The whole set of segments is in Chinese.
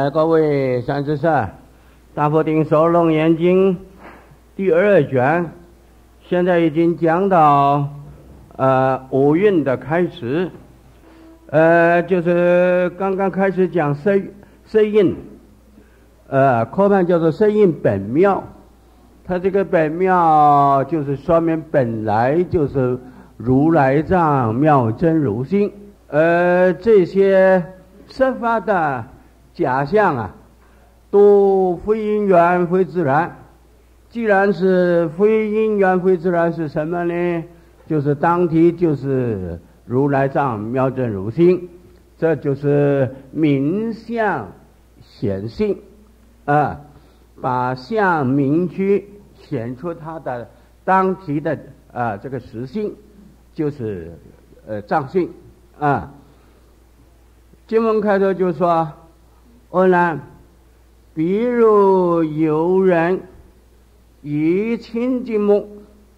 各位善知识，大佛顶首楞严经第2卷，现在已经讲到五蕴的开始，就是刚刚开始讲色印，科判叫做色印本妙。它这个本妙就是说明本来就是如来藏妙真如性，这些色法的假象啊，都非因缘非自然。既然是非因缘非自然，是什么呢？就是当体就是如来藏妙真如性，这就是明相显性啊，把相明区显出它的当体的这个实性，就是藏性啊。经文开头就说：阿难，比如有人以清净目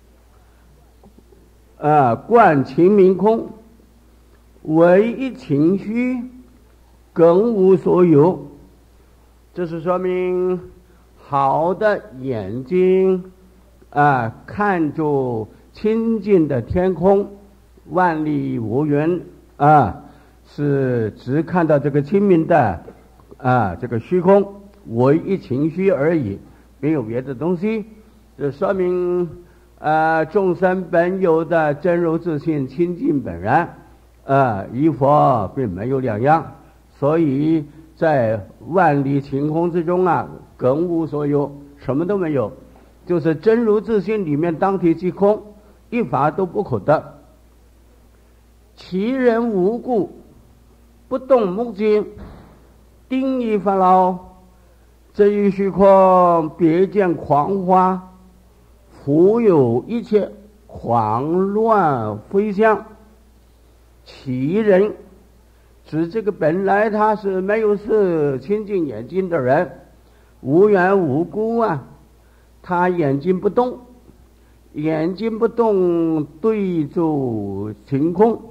观清明空，唯一情绪，更无所有。这是说明好的眼睛看着清净的天空，万里无云是只看到这个清明的这个虚空，唯一情绪而已，没有别的东西。这说明众生本有的真如自性清净本然与佛并没有两样，所以在万里晴空之中更无所有，什么都没有，就是真如自性里面当体即空，一法都不可得。其人无故，不动目睛，定一烦恼，这一虚空别见狂花，复有一切狂乱非相。其人指这个本来他是没有是清净眼睛的人，无缘无故他眼睛不动，眼睛不动对住晴空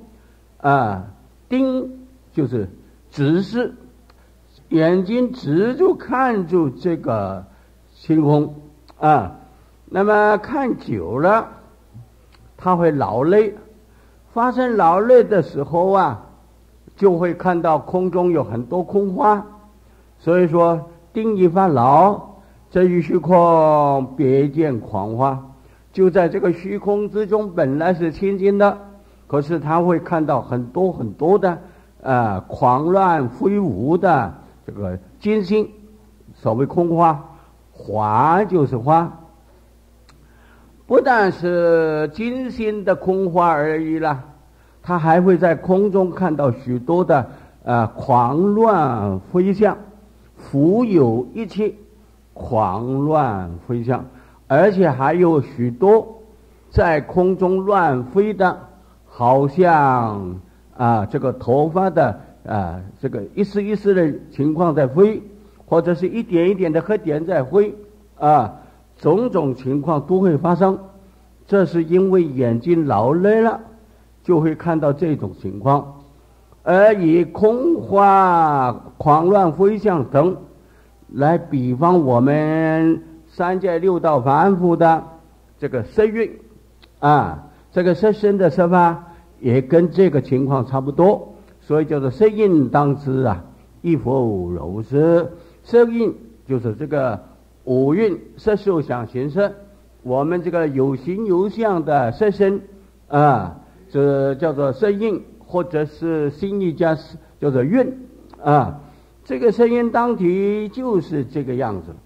盯就是直视，眼睛直就看住这个晴空那么看久了他会劳累，发生劳累的时候就会看到空中有很多空花，所以说定一烦恼，这一虚空别见狂花，就在这个虚空之中本来是清净的，可是他会看到很多很多的狂乱飞舞的这个金星，所谓空花，花就是花，不但是金星的空花而已啦，他还会在空中看到许多的狂乱飞象，复有一切狂乱飞象，而且还有许多在空中乱飞的，好像这个头发的这个一丝一丝的情况在飞，或者是一点一点的黑点在飞种种情况都会发生。这是因为眼睛劳累了，就会看到这种情况。而以空花狂乱飞象等来比方我们三界六道凡夫的这个色蕴这个色身的色法也跟这个情况差不多，所以叫做色印当知亦复如是。色印就是这个五蕴色受想行识，我们这个有形有相的色身这叫做色印，或者是心意加叫做蕴这个色印当体就是这个样子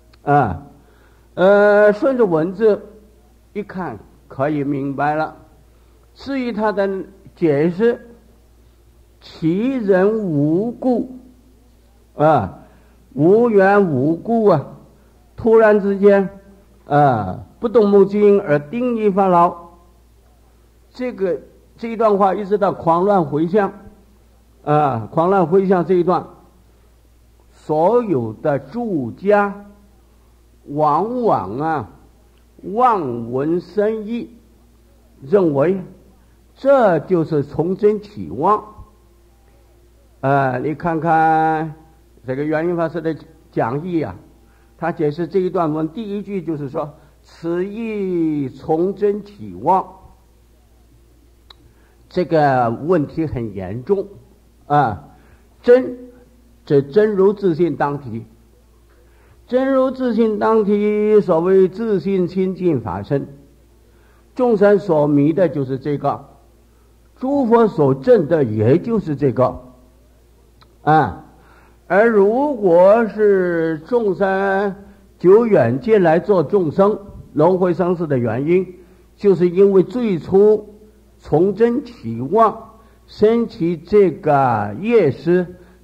顺着文字一看可以明白了。至于他的解释，其人无故无缘无故突然之间不动目睛而定一烦恼，这一段话一直到狂乱回向狂乱回向这一段，所有的注家往往望文生义，认为这就是从真起妄你看看这个圆林法师的讲义啊，他解释这一段文第一句就是说，此意从真起妄，这个问题很严重啊。真，这真如自性当体，真如自性当体，所谓自性清净法身，众生所迷的就是这个，诸佛所证的也就是这个啊。而如果是众生久远界来做众生轮回生死的原因，就是因为最初从真起妄，生起这个业识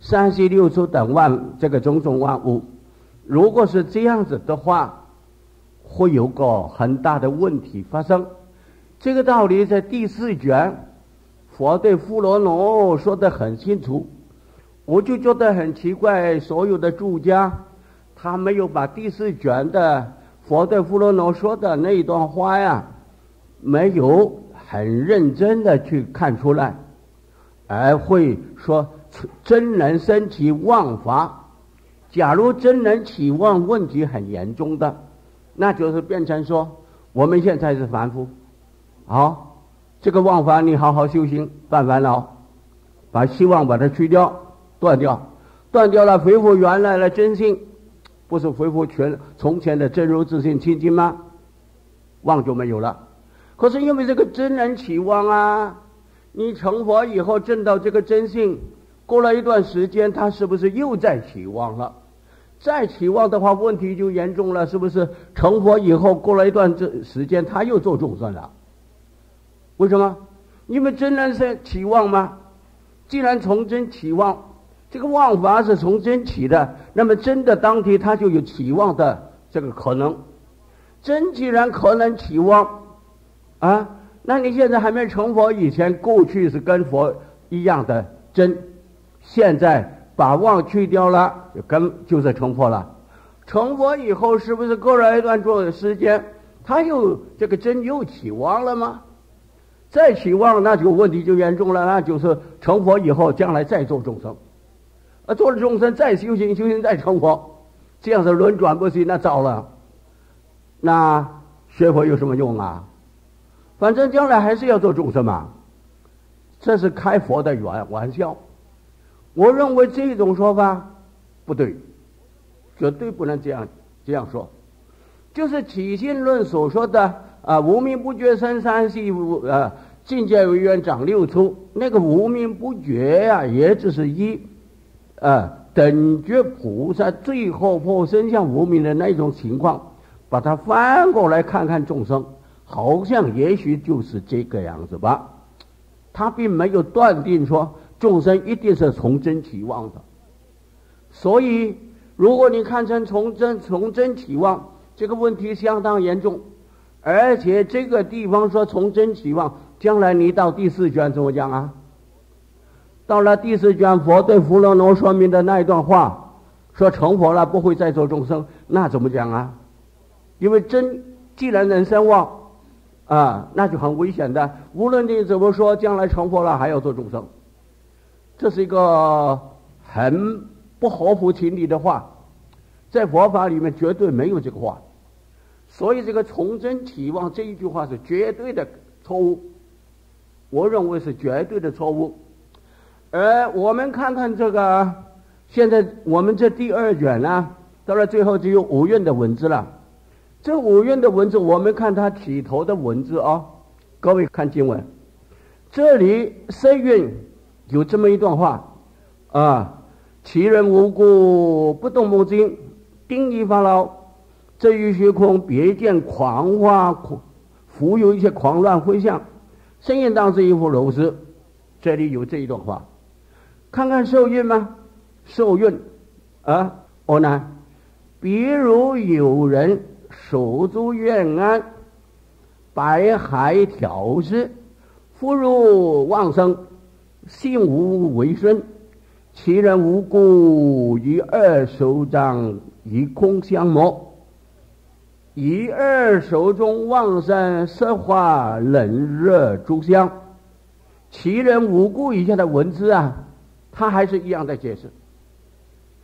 36处等这个种种万物。如果是这样子的话，会有个很大的问题发生。这个道理在第4卷佛对富罗罗说得很清楚，我就觉得很奇怪，所有的注家他没有把第4卷的佛对富罗罗说的那一段话呀，没有很认真的去看出来，而会说真能生起妄法。假如真能起妄，问题很严重的，那就是变成说我们现在是凡夫，好，这个妄法你好好修行断烦恼，把希望把它去掉，断掉了，恢复原来的真性，不是恢复从前的真如自性清净吗？妄就没有了。可是因为这个真能起妄啊，你成佛以后证到这个真性，过了一段时间，他是不是又在起妄了？再起妄的话，问题就严重了，是不是？成佛以后过了一段时间，他又做众生了。为什么？因为真能是起妄吗？既然从真起妄，这个妄法是从真起的，那么真的当体它就有起妄的这个可能。真既然可能起妄啊，那你现在还没成佛以前，过去是跟佛一样的真，现在把妄去掉了，就是成佛了。成佛以后是不是过了一段时间，他又这个真又起妄了吗？再起妄，那就问题就严重了，那就是成佛以后将来再做众生，做了众生再修行再成佛，这样是轮转不息，那糟了。那学佛有什么用啊？反正将来还是要做众生嘛，这是开佛的玩笑。我认为这种说法不对，绝对不能这样说。就是起信论所说的无名不觉生三系，境界为缘长6处，那个无名不觉呀，也只是等觉菩萨最后破生相无名的那种情况，把它翻过来看看众生，好像也许就是这个样子吧。他并没有断定说众生一定是从真起妄的。所以如果你看成从真起妄，这个问题相当严重。而且这个地方说从真起妄，将来你到第4卷怎么讲啊？到了第4卷佛对富罗罗说明的那一段话，说成佛了不会再做众生，那怎么讲啊？因为真既然能生妄那就很危险的，无论你怎么说将来成佛了还要做众生，这是一个很不合乎情理的话，在佛法里面绝对没有这个话。所以这个从真起妄这一句话是绝对的错误，我认为是绝对的错误。而我们看看这个，现在我们这第2卷呢，到了最后只有5韵的文字了。这5韵的文字，我们看它起头的文字各位看经文，这里3韵有这么一段话其人无故不动目睛，定意发劳，这于虚空别见狂花，浮有一些狂乱回向，声音当是一副柔丝。这里有这一段话，看看受韵吗？受韵难。比如有人手足愿安，白海挑事，复入妄生，性无为顺，其人无故以2手掌以空相磨，以2手中妄生色化冷热诸相。其人无故以下的文字他还是一样的解释，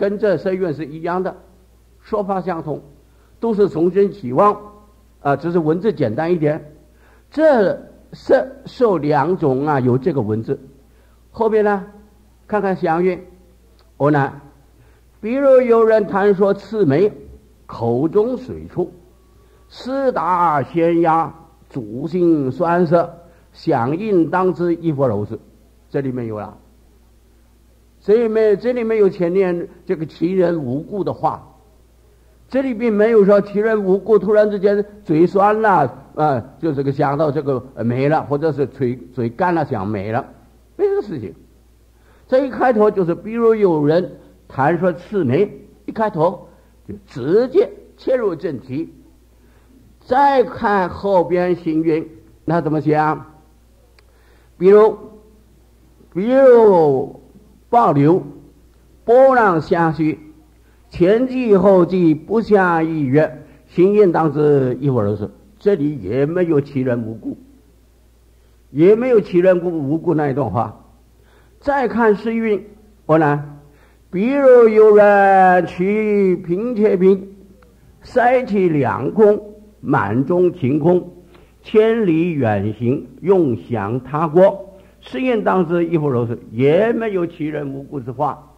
跟这声韵是一样的，说法相同，都是重申期望只是文字简单一点。这受两种有这个文字。后边呢，看看相韵。呢，比如有人谈说刺眉，口中水出，四大咸鸭，主性酸涩，响应当知一佛如是。这里面有了，这里面有前面这个其人无故的话，这里并没有说其人无故突然之间嘴酸了就这个想到这个没了，或者是嘴干了想没了，没这个事情。这一开头就是比如有人谈说刺眉，一开头就直接切入正题。再看后边行韵，那怎么讲？比如保留波浪相续，前记后记不相逾越，行韵当知一佛如是。这里也没有其人无故，也没有其人无故那一段话。再看诗韵，比如有人取平且平，塞其两空，满中晴空，千里远行，用享他国，诗韵当知一佛如是，也没有其人无故之话。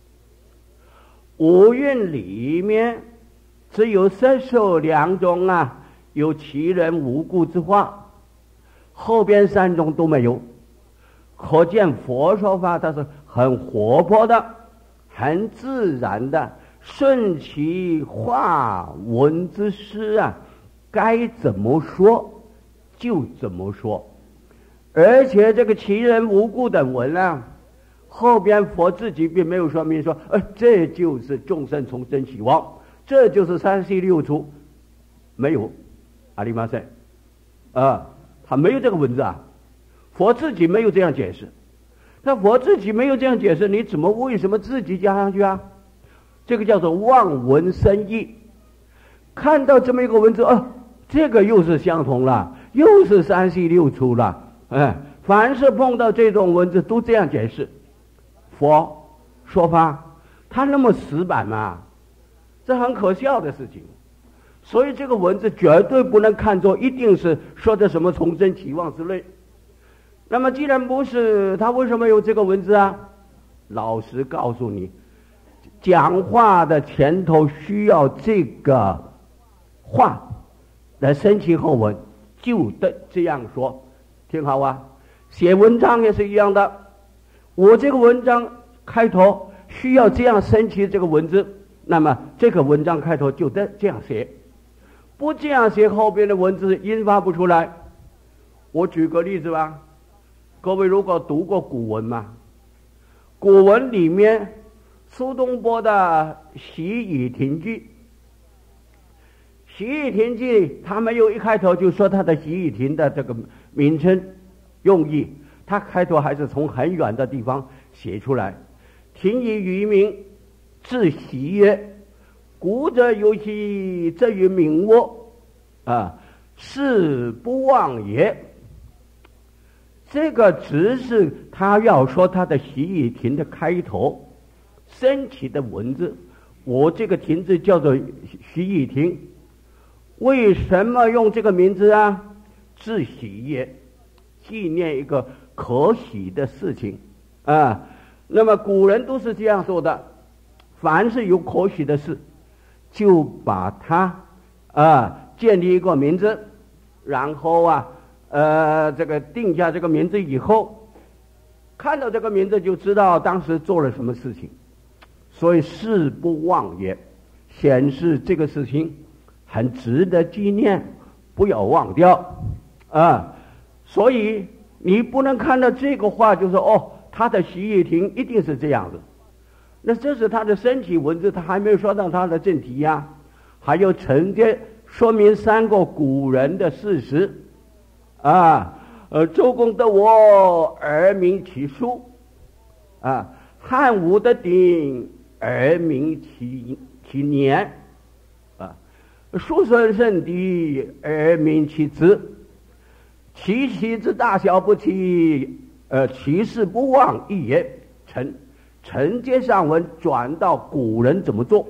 五韵里面只有色受两种有其人无故之话，后边三种都没有。可见佛说法它是很活泼的，很自然的，顺其话文之诗该怎么说就怎么说。而且这个其人无故的文后边佛自己并没有说明说这就是众生从真起妄，这就是三系六出，没有阿里玛塞他没有这个文字佛自己没有这样解释。那佛自己没有这样解释，你为什么自己加上去这个叫做望文生义。看到这么一个文字这个又是相同了，又是三系六出了。凡是碰到这种文字都这样解释。佛说法他那么死板这很可笑的事情。所以这个文字绝对不能看作一定是说的什么从真起妄之类。那么既然不是，他为什么有这个文字老实告诉你，讲话的前头需要这个话来生起后文，就得这样说。听好写文章也是一样的，我这个文章开头需要这样生起这个文字，那么这个文章开头就得这样写，不这样写后边的文字引发不出来。我举个例子各位如果读过古文古文里面苏东坡的《洗雨亭记》，《洗雨亭记》他没有一开头就说他的洗雨亭的这个名称用意，他开头还是从很远的地方写出来。亭以渔民自洗曰，古者有其则于民窝是不忘也。这个只是他要说他的洗雨亭的开头升起的文字。我这个亭子叫做洗雨亭，为什么用这个名字自喜也，纪念一个可喜的事情那么古人都是这样说的，凡是有可喜的事就把它建立一个名字，然后这个定下这个名字以后，看到这个名字就知道当时做了什么事情，所以事不忘也，显示这个事情很值得纪念，不要忘掉所以你不能看到这个话就说他的洗雨亭一定是这样子，那这是他的升起文字，他还没有说到他的正题还有承接说明三个古人的事实周公得我而名其书汉武得鼎而名其年叔孙胜狄而名其子，其之大小不齐其事不忘亦也。 承接上文转到古人怎么做。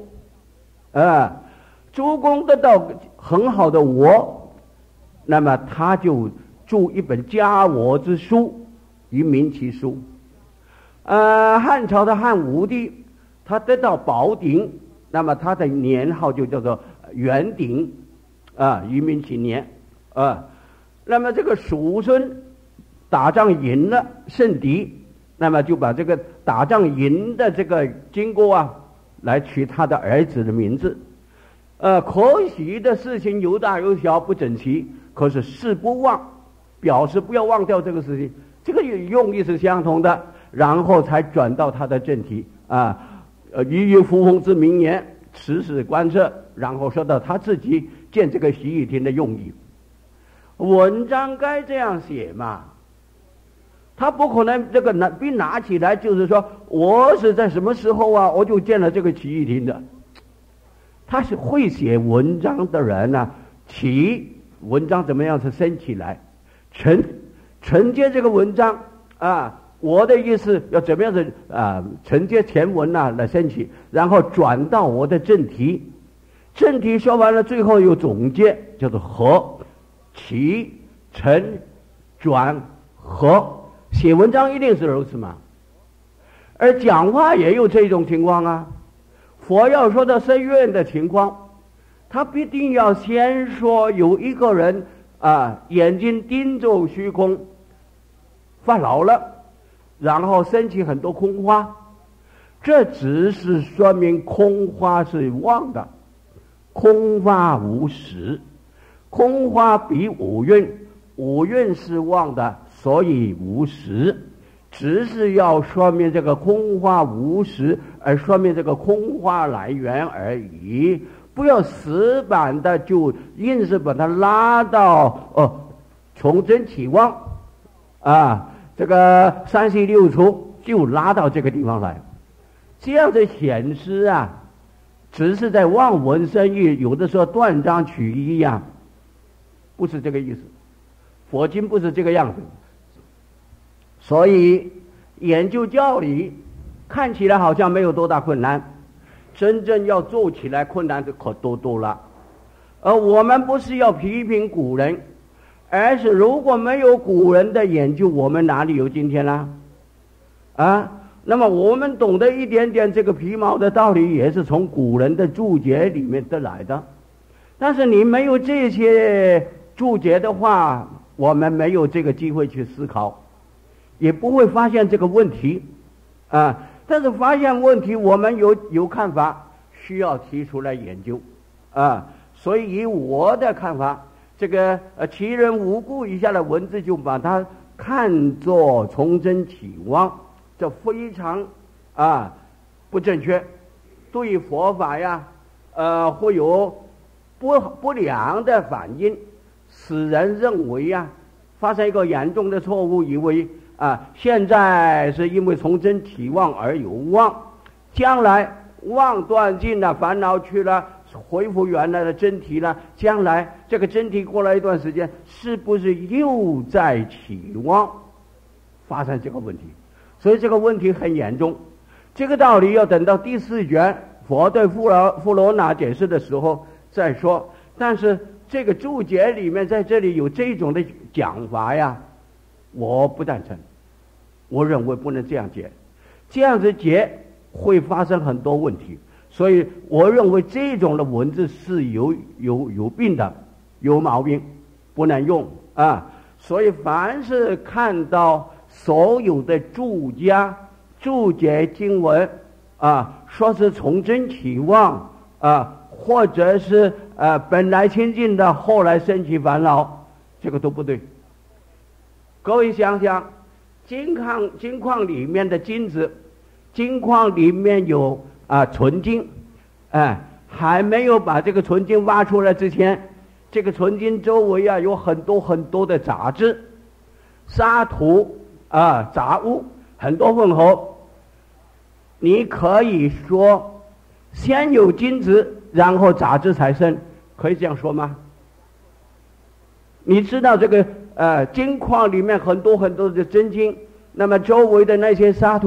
诸公得到很好的我，那么他就著一本家我之书，以明其书。汉朝的汉武帝，他得到宝鼎，那么他的年号就叫做元鼎，以明其年。那么这个叔孙打仗赢了胜敌，那么就把这个打仗赢的这个经过来取他的儿子的名字。可喜的事情有大有小，不整齐，可是事不忘，表示不要忘掉这个事情，这个用意是相同的，然后才转到他的正题。鱼与扶风之名言，持史观测，然后说到他自己建这个洗衣亭的用意。文章该这样写嘛，他不可能这个拿起来就是说我是在什么时候我就建了这个洗衣亭的。他是会写文章的人文章怎么样是升起来，承接这个文章我的意思要怎么样子承接前文来升起，然后转到我的正题。正题说完了，最后有总结，叫做合、起、承、转、合。写文章一定是如此嘛，而讲话也有这种情况佛要说到深院的情况，他必定要先说有一个人眼睛盯着虚空发老了，然后升起很多空花，这只是说明空花是妄的，空花无实，空花比五蕴是妄的，所以无实，只是要说明这个空花无实，而说明这个空花来源而已，不要死板的就硬是把它拉到从真起妄这个36出就拉到这个地方来，这样的显示只是在望文生义，有的时候断章取义不是这个意思，佛经不是这个样子。所以研究教理看起来好像没有多大困难，真正要做起来困难的可多了。而我们不是要批评古人，而是如果没有古人的研究，我们哪里有今天呢？那么我们懂得一点点这个皮毛的道理，也是从古人的注解里面得来的。但是你没有这些注解的话，我们没有这个机会去思考，也不会发现这个问题但是发现问题，我们有看法，需要提出来研究所以以我的看法，这个其人无故一下的文字就把它看作从真起妄，这非常不正确，对佛法会有不良的反应，使人认为发生一个严重的错误，以为现在是因为从真起妄而有妄，将来妄断尽了，烦恼去了，恢复原来的真体了，将来这个真体过了一段时间，是不是又在起妄，发生这个问题？所以这个问题很严重。这个道理要等到第4卷佛对富罗那解释的时候再说。但是这个注解里面在这里有这种的讲法我不赞成，我认为不能这样解，这样子解会发生很多问题。所以我认为这种的文字是有病的，有毛病，不能用所以凡是看到所有的注家注解经文说是从真起妄或者是本来清净的，后来升起烦恼，这个都不对。各位想想，金矿里面的金子，金矿里面有纯金还没有把这个纯金挖出来之前，这个纯金周围有很多很多的杂质、沙土杂物，很多混合。你可以说先有金子，然后杂质才生，可以这样说吗？你知道这个金矿里面很多很多的真金，那么周围的那些沙土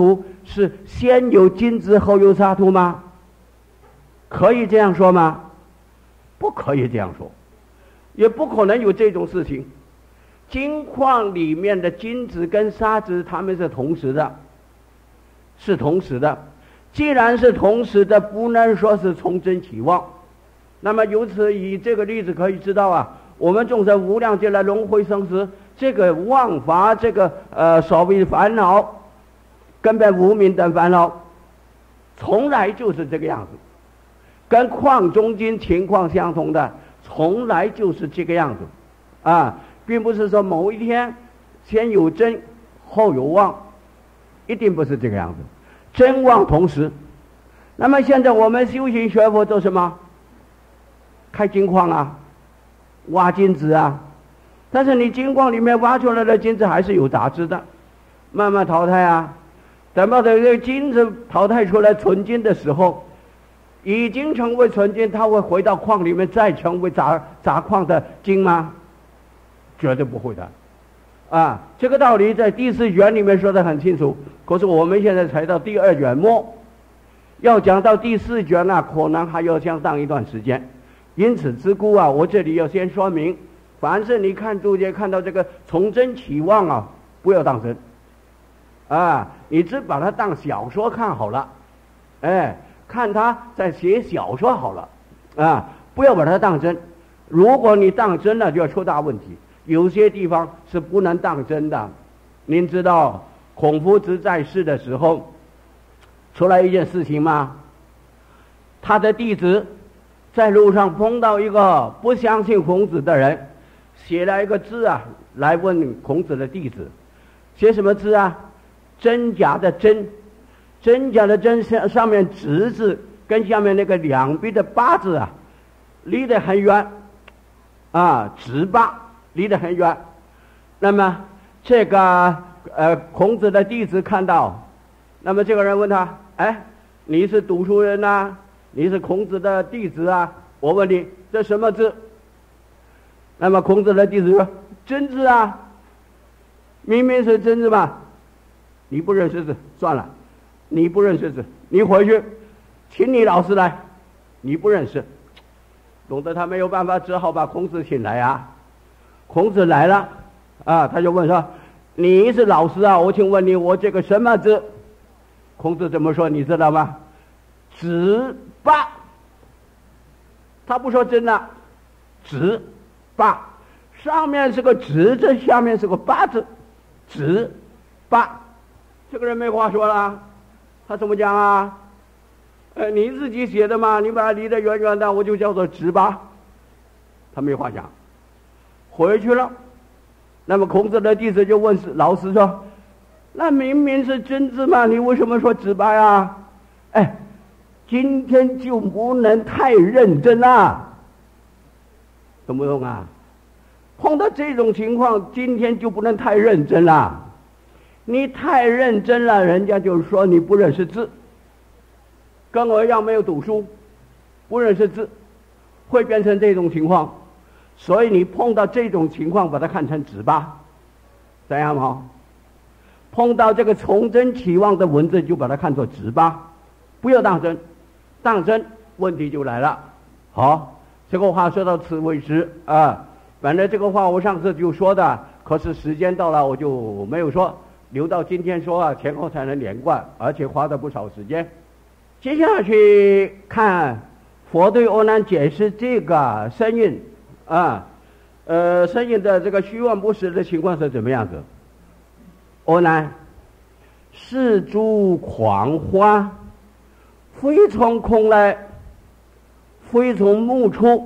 是先有金子后有沙土吗？可以这样说吗？不可以这样说，也不可能有这种事情。金矿里面的金子跟沙子它们是同时的，是同时的。既然是同时的，不能说是从真起妄。那么由此以这个例子可以知道啊，我们众生无量劫来轮回生死，这个妄法，这个所谓烦恼，根本无明等烦恼，从来就是这个样子，跟矿中金情况相同的，从来就是这个样子啊，并不是说某一天先有真后有妄，一定不是这个样子，真妄同时。那么现在我们修行学佛做什么？开金矿啊，挖金子啊，但是你金矿里面挖出来的金子还是有杂质的，慢慢淘汰啊。等到这个金子淘汰出来纯金的时候，已经成为纯金，它会回到矿里面再成为杂矿的金吗？绝对不会的啊。这个道理在第四卷里面说得很清楚，可是我们现在才到第二卷末，要讲到第四卷啊，可能还要相当一段时间。因此之故啊，我这里要先说明，凡是你看注解看到这个从真起妄啊，不要当真啊，你只把它当小说看好了，哎，看他在写小说好了啊，不要把它当真。如果你当真了，就要出大问题。有些地方是不能当真的。您知道孔夫子在世的时候出来一件事情吗？他的弟子在路上碰到一个不相信孔子的人，写了一个字啊，来问孔子的弟子，写什么字啊？真假的真，真假的真上面直字跟下面那个两边的八字啊，离得很远啊，直八离得很远。那么这个孔子的弟子看到，那么这个人问他，哎，你是读书人啊，你是孔子的弟子啊，我问你这什么字？那么孔子的弟子说真字啊，明明是真字嘛，你不认识字，算了，你不认识字，你回去请你老师来，你不认识，弄得他没有办法，只好把孔子请来啊。孔子来了啊，他就问说，你是老师啊，我请问你，我这个什么字？孔子怎么说你知道吗？子八，他不说真的，子八，上面是个子字，下面是个八字，子八，这个人没话说了，他怎么讲啊？你自己写的嘛，你把它离得远远的，我就叫做子八，他没话讲，回去了。那么孔子的弟子就问老师说，那明明是真字嘛，你为什么说子八呀？哎，今天就不能太认真了，懂不懂啊？碰到这种情况，今天就不能太认真了。你太认真了，人家就说你不认识字，跟我一样没有读书，不认识字，会变成这种情况。所以你碰到这种情况，把它看成子八，这样吗？碰到这个从真起妄的文字，就把它看作子八，不要当真，当真问题就来了。好，这个话说到此为止啊。反正这个话我上次就说的，可是时间到了我就没有说，留到今天说啊，前后才能连贯，而且花了不少时间。接下去看佛对阿难解释这个声音啊，声音的这个虚妄不实的情况是怎么样子？阿难，是诸狂花，非从空来，非从目出。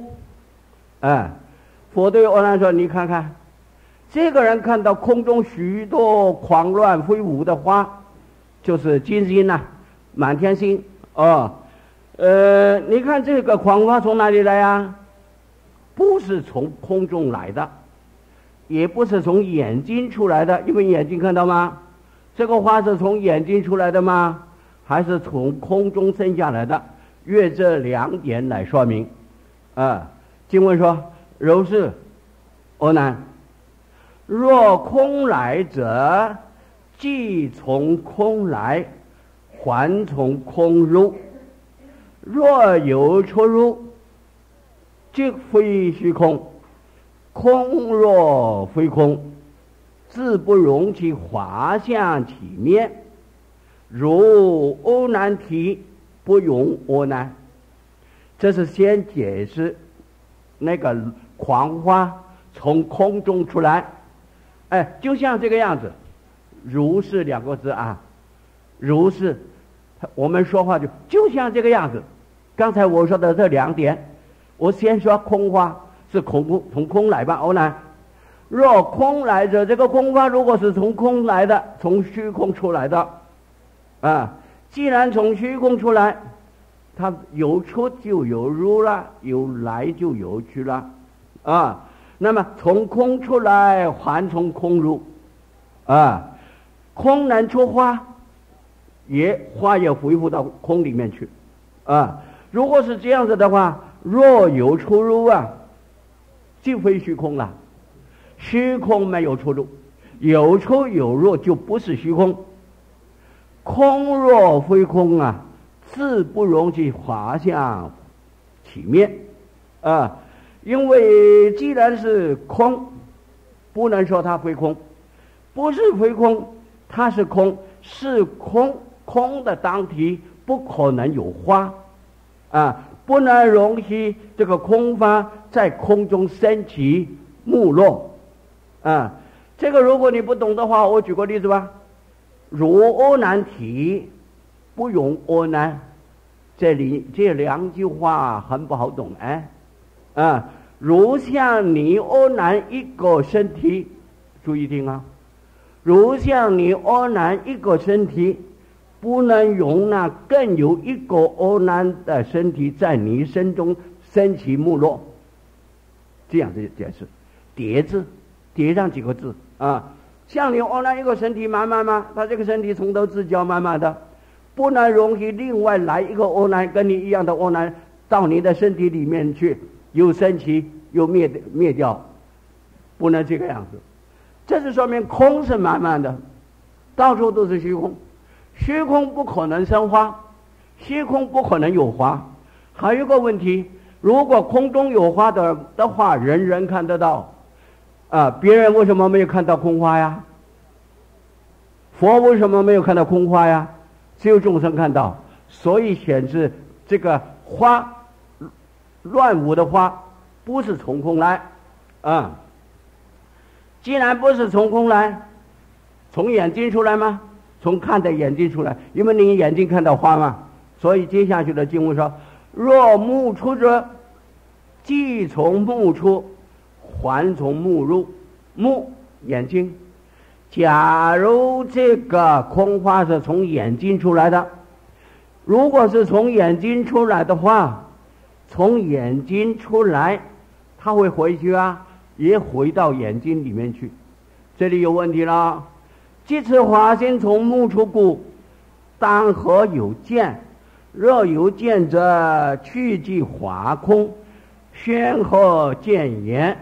佛对阿难说，你看看这个人看到空中许多狂乱飞舞的花，就是金星呐，满天星哦。你看这个狂花从哪里来啊？不是从空中来的，也不是从眼睛出来的，因为眼睛看到吗？这个花是从眼睛出来的吗？还是从空中生下来的？约这两点来说明。经文说，如是阿难，若空来者，即从空来， 还从空入。若有出入，即非虚空。空若非空，自不容其华相体面，如欧难体不容欧难。这是先解释那个狂花从空中出来，就像这个样子。如是两个字啊，如是，我们说话就像这个样子。刚才我说的这两点，我先说空花是从空来吧，欧难。若空来者，这个空花如果是从空来的，从虚空出来的，既然从虚空出来，它有出就有入了，有来就有去了，那么从空出来还从空入，空能出花，花也恢复到空里面去，如果是这样子的话，若有出入即非虚空了。虚空没有出入，有出有入就不是虚空。空若非空自不容其华相体面，因为既然是空，不能说它非空，不是非空，它是空，是空，空的当体不可能有花，不能容许这个空花在空中升起没落，这个如果你不懂的话，我举个例子吧。如欧难体不容欧难，这两句话很不好懂，如像你欧难一个身体，注意听啊，如像你欧难一个身体，不能容纳更有一个欧难的身体在你身中升起没落，这样子解释。叠字，叠上几个字像你欧难一个身体慢慢他这个身体从头至脚慢慢的，不能容许另外来一个欧难跟你一样的欧难到你的身体里面去，又升起又灭掉，不能这个样子。这是说明空是慢慢的，到处都是虚空，虚空不可能生花，虚空不可能有花。还有一个问题，如果空中有花的话，人人看得到别人为什么没有看到空花呀？佛为什么没有看到空花呀？只有众生看到，所以显示这个花乱舞的花不是从空来既然不是从空来，从眼睛出来吗？从看的眼睛出来，因为你眼睛看到花嘛。所以接下去的经文说，若目出者，即从目出，还从目入。目眼睛，假如这个空花是从眼睛出来的，如果是从眼睛出来的话，从眼睛出来它会回去也回到眼睛里面去。这里有问题了。即此花心从目出故，当何有见？若有见者，去即华空，宣何见言？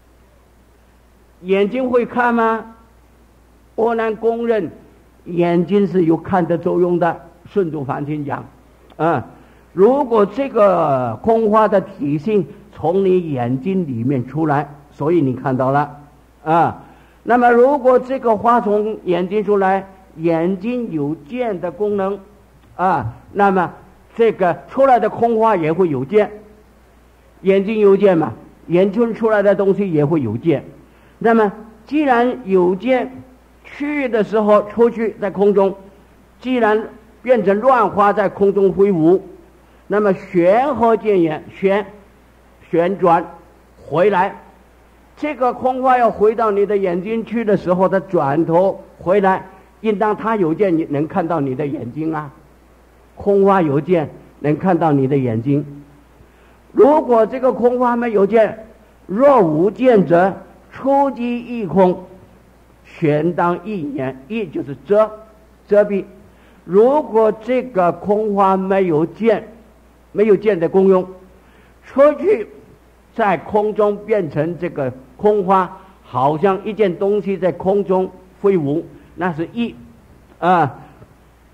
眼睛会看吗？我能公认眼睛是有看的作用的。顺住梵经讲如果这个空花的体性从你眼睛里面出来，所以你看到了那么如果这个花从眼睛出来，眼睛有见的功能那么这个出来的空花也会有见，眼睛有见嘛，眼睛出来的东西也会有见。那么既然有见，去的时候出去在空中，既然变成乱花在空中挥舞，那么旋何见言？旋转回来，这个空花要回到你的眼睛去的时候，它转头回来，应当它有见，你能看到你的眼睛空花有见，能看到你的眼睛。如果这个空花没有见，若无见者，出即异空，旋当一言，一就是遮蔽。如果这个空花没有见的功用，出去在空中变成这个空花，好像一件东西在空中飞舞，那是意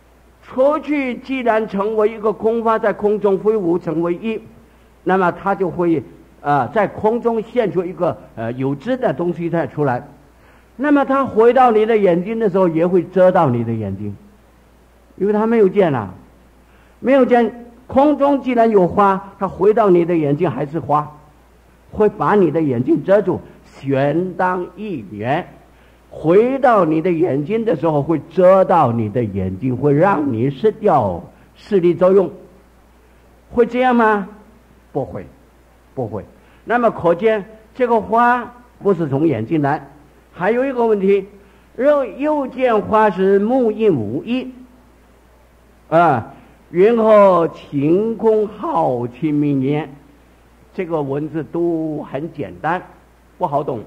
出去既然成为一个空花，在空中飞舞成为一，那么它就会在空中现出一个有汁的东西再出来。那么它回到你的眼睛的时候，也会遮到你的眼睛，因为它没有见啊，没有见。空中既然有花，它回到你的眼睛还是花，会把你的眼睛遮住。旋当一年，回到你的眼睛的时候，会遮到你的眼睛，会让你失掉视力作用。会这样吗？不会，不会。那么可见这个花不是从眼睛来。还有一个问题，又见花是木印无一云何晴空好清明年？这个文字都很简单，不好懂。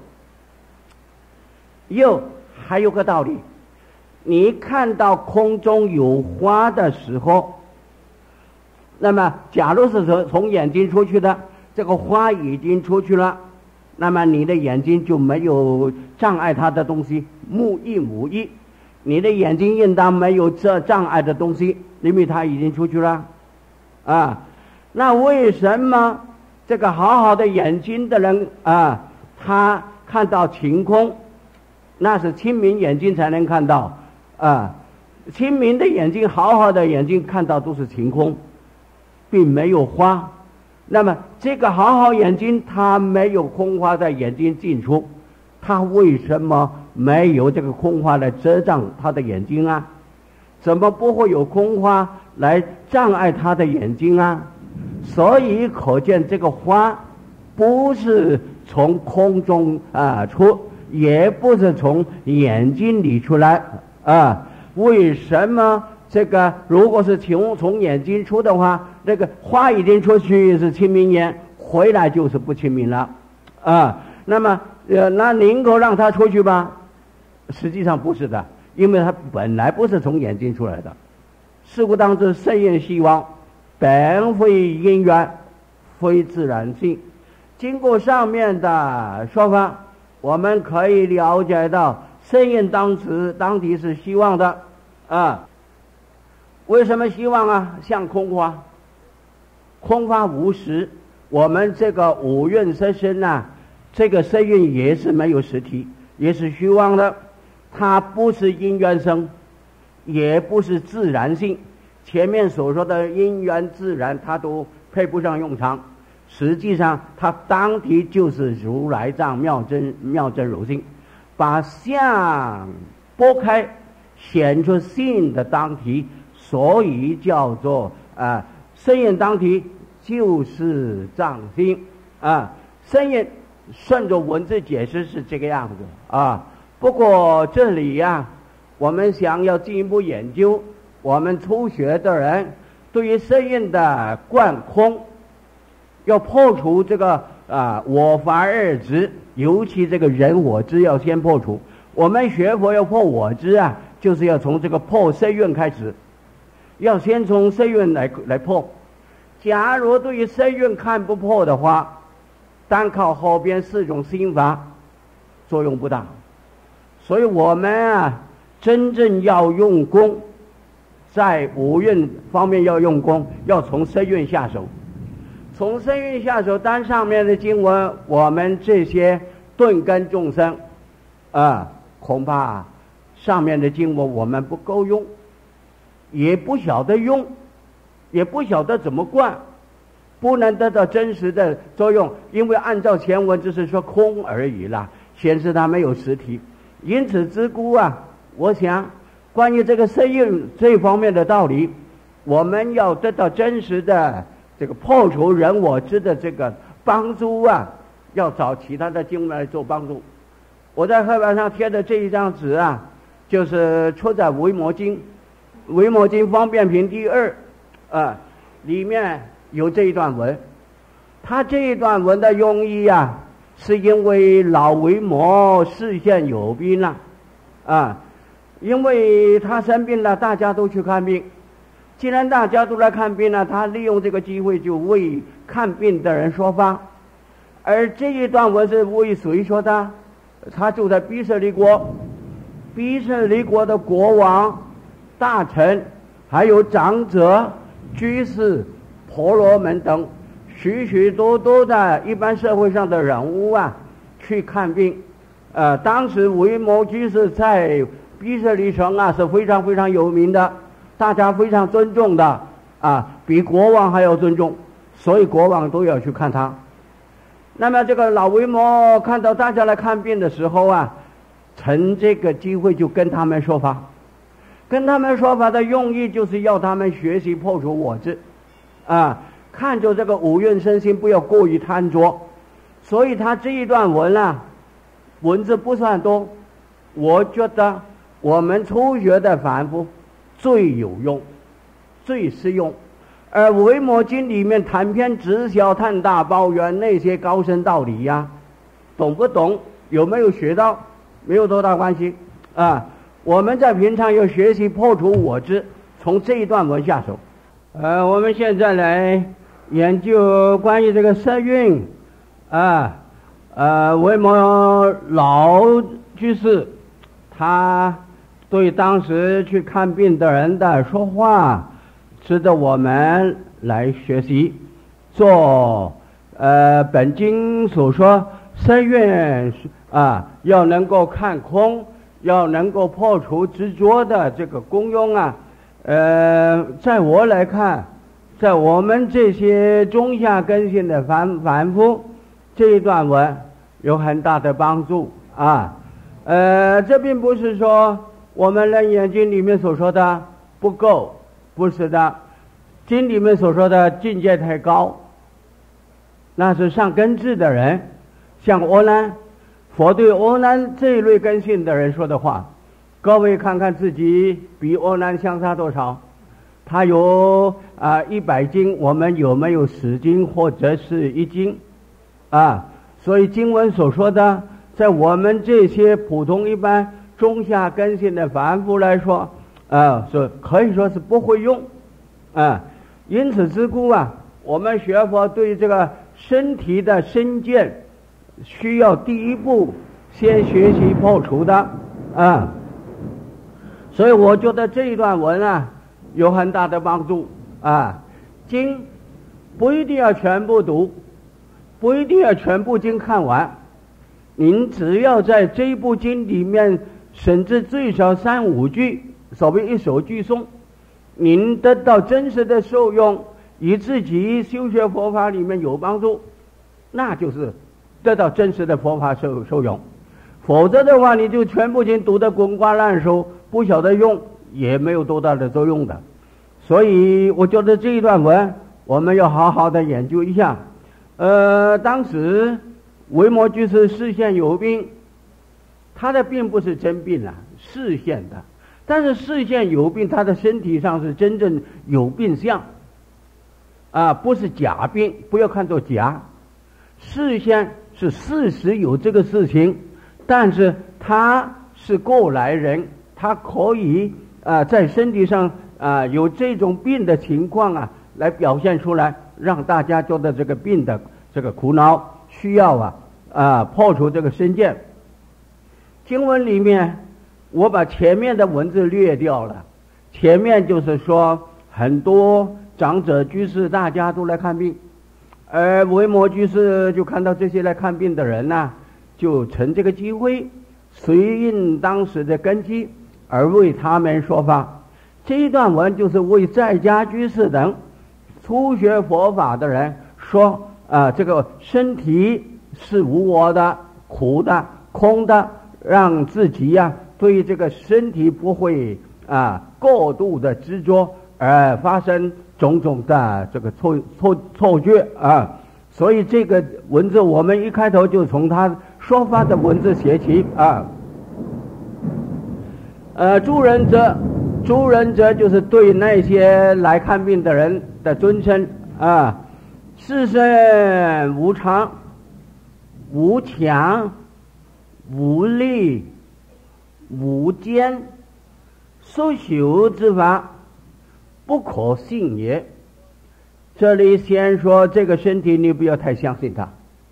还有个道理，你看到空中有花的时候，那么假如是从眼睛出去的，这个花已经出去了，那么你的眼睛就没有障碍它的东西，木印无一，你的眼睛应当没有这障碍的东西，因为它已经出去了那为什么这个好好的眼睛的人他看到晴空，那是清明眼睛才能看到清明的眼睛，好好的眼睛看到都是晴空，并没有花。那么这个好好眼睛它没有空花在眼睛进出，它为什么没有这个空花来遮障他的眼睛啊？怎么不会有空花来障碍他的眼睛啊？所以可见这个花不是从空中出，也不是从眼睛里出来为什么这个如果是从眼睛出的话，那个花已经出去是清明年，回来就是不清明了那么那宁可让它出去吧？实际上不是的，因为它本来不是从眼睛出来的。事故当知圣愿希望本非因缘，非自然性。经过上面的说法，我们可以了解到圣愿当体是希望的为什么希望像空花？空花无实，我们这个五蕴色身这个色蕴也是没有实体，也是虚妄的，它不是因缘生，也不是自然性。前面所说的因缘自然它都配不上用场，实际上它当体就是如来藏妙真如性，把相拨开显出性的当体，所以叫做圣愿当体就是藏心圣愿顺着文字解释是这个样子不过这里我们想要进一步研究，我们初学的人对于圣愿的贯空，要破除这个我法二执，尤其这个人我执要先破除。我们学佛要破我执就是要从这个破圣愿开始，要先从圣愿来破。假如对于圣愿看不破的话，单靠后边4种心法作用不大。所以我们真正要用功，在五蕴方面要用功，要从圣愿下手。从圣愿下手，单上面的经文，我们这些顿根众生恐怕上面的经文我们不够用，也不晓得用，也不晓得怎么灌，不能得到真实的作用，因为按照前文只是说空而已啦，显示它没有实体。因此之故我想关于这个圣愿这方面的道理，我们要得到真实的这个破除人我执的这个帮助要找其他的经文来做帮助。我在黑板上贴的这一张纸就是出在维摩经方便品第2里面有这一段文。他这一段文的用意是因为老维摩视线有病了因为他生病了，大家都去看病。既然大家都来看病了，他利用这个机会就为看病的人说法。而这一段文是为谁说的？他住在毗舍离国，毗舍离国的国王、大臣还有长者、居士、婆罗门等许许多多的一般社会上的人物啊，去看病。当时维摩居士在毗舍离城啊是非常非常有名的，大家非常尊重的比国王还要尊重，所以国王都要去看他。那么这个老维摩看到大家来看病的时候啊，趁这个机会就跟他们说法。跟他们说法的用意就是要他们学习破除我执看着这个五蕴身心不要过于贪着。所以他这一段文字不算多，我觉得我们初学的凡夫最有用最适用。而维摩经里面谈篇直销叹大抱怨那些高深道理懂不懂，有没有学到没有多大关系我们在平常要学习破除我执，从这一段文下手。我们现在来研究关于这个色蕴维摩老居士他对当时去看病的人的说话，值得我们来学习。做本经所说色蕴要能够看空，要能够破除执着的这个功用在我来看，在我们这些中下根性的凡夫，这一段文有很大的帮助这并不是说我们楞严经里面所说的不够，不是的。经里面所说的境界太高，那是上根智的人，像阿难，佛对阿难这一类根性的人说的话。各位看看自己比阿难相差多少？他有100斤，我们有没有10斤或者是1斤所以经文所说的，在我们这些普通一般中下根性的凡夫来说是可以说是不会用因此之故我们学佛对这个身体的身见需要第一步先学习破除的所以我觉得这一段文有很大的帮助经不一定要全部读，不一定要全部经看完，您只要在这一部经里面甚至最少3、5句，所谓一首句诵，您得到真实的受用，以自己修学佛法里面有帮助，那就是得到真实的佛法受用。否则的话，你就全部经读得滚瓜烂熟，不晓得用，也没有多大的作用的。所以我觉得这一段文我们要好好的研究一下。当时维摩居士视线有病，他的病不是真病视线的，但是视线有病，他的身体上是真正有病相不是假病，不要看作假。视线是事实有这个事情，但是他是过来人，他可以在身体上有这种病的情况来表现出来，让大家觉得这个病的这个苦恼需要破除这个身见。经文里面我把前面的文字略掉了，前面就是说很多长者居士大家都来看病，而维摩居士就看到这些来看病的人就趁这个机会随应当时的根基而为他们说法。这一段文就是为在家居士等初学佛法的人说这个身体是无我的、苦的、空的，让自己对这个身体不会过度的执着而发生种种的这个错觉所以这个文字我们一开头就从他说法的文字写起诸人者就是对那些来看病的人的尊称世身无常、无强、无力、无间，所修之法不可信也。这里先说这个身体，你不要太相信它。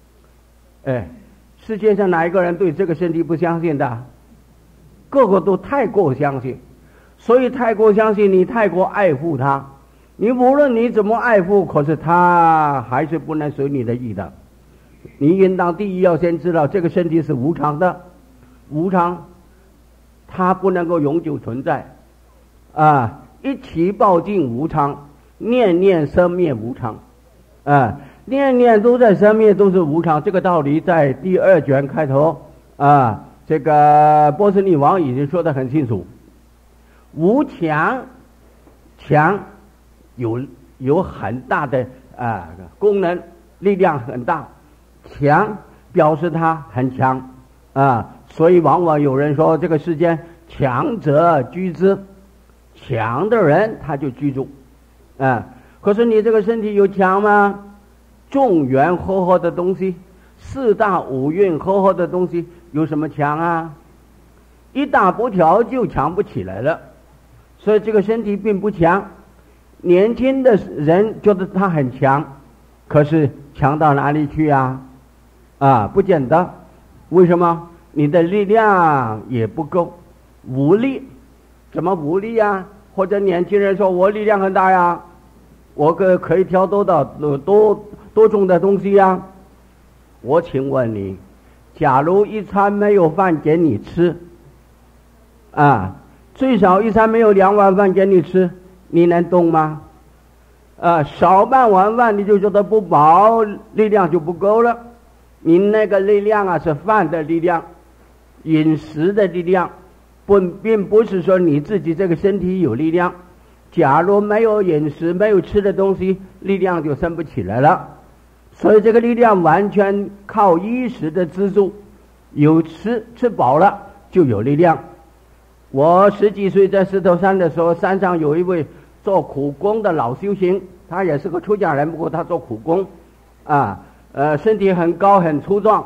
世界上哪一个人对这个身体不相信的？个个都太过相信。 所以太过相信你，太过爱护他，你无论你怎么爱护，可是他还是不能随你的意的。你应当第一要先知道，这个身体是无常的，无常，它不能够永久存在啊！一起报尽无常，念念生灭无常啊！念念都在生灭，都是无常。这个道理在第2卷开头啊，这个波斯匿王已经说得很清楚。无强，强有很大的功能，力量很大，强表示它很强啊，所以往往有人说这个世间强者居之，强的人他就居住啊。可是你这个身体有强吗？众缘和合的东西，4大5蕴和合的东西有什么强啊？一大不调就强不起来了。所以这个身体并不强，年轻的人觉得他很强，可是强到哪里去啊？不见得。为什么？你的力量也不够，无力。怎么无力啊？或者年轻人说我力量很大呀，我可以挑多重的东西呀。我请问你，假如一餐没有饭给你吃最少一餐没有2碗饭给你吃，你能动吗？少半碗饭你就觉得不饱，力量就不够了。你那个力量是饭的力量，饮食的力量，并不是说你自己这个身体有力量。假如没有饮食，没有吃的东西，力量就升不起来了。所以这个力量完全靠衣食的资助，有吃饱了就有力量。我10几岁在石头山的时候，山上有一位做苦工的老修行，他也是个出家人，不过他做苦工身体很高很粗壮。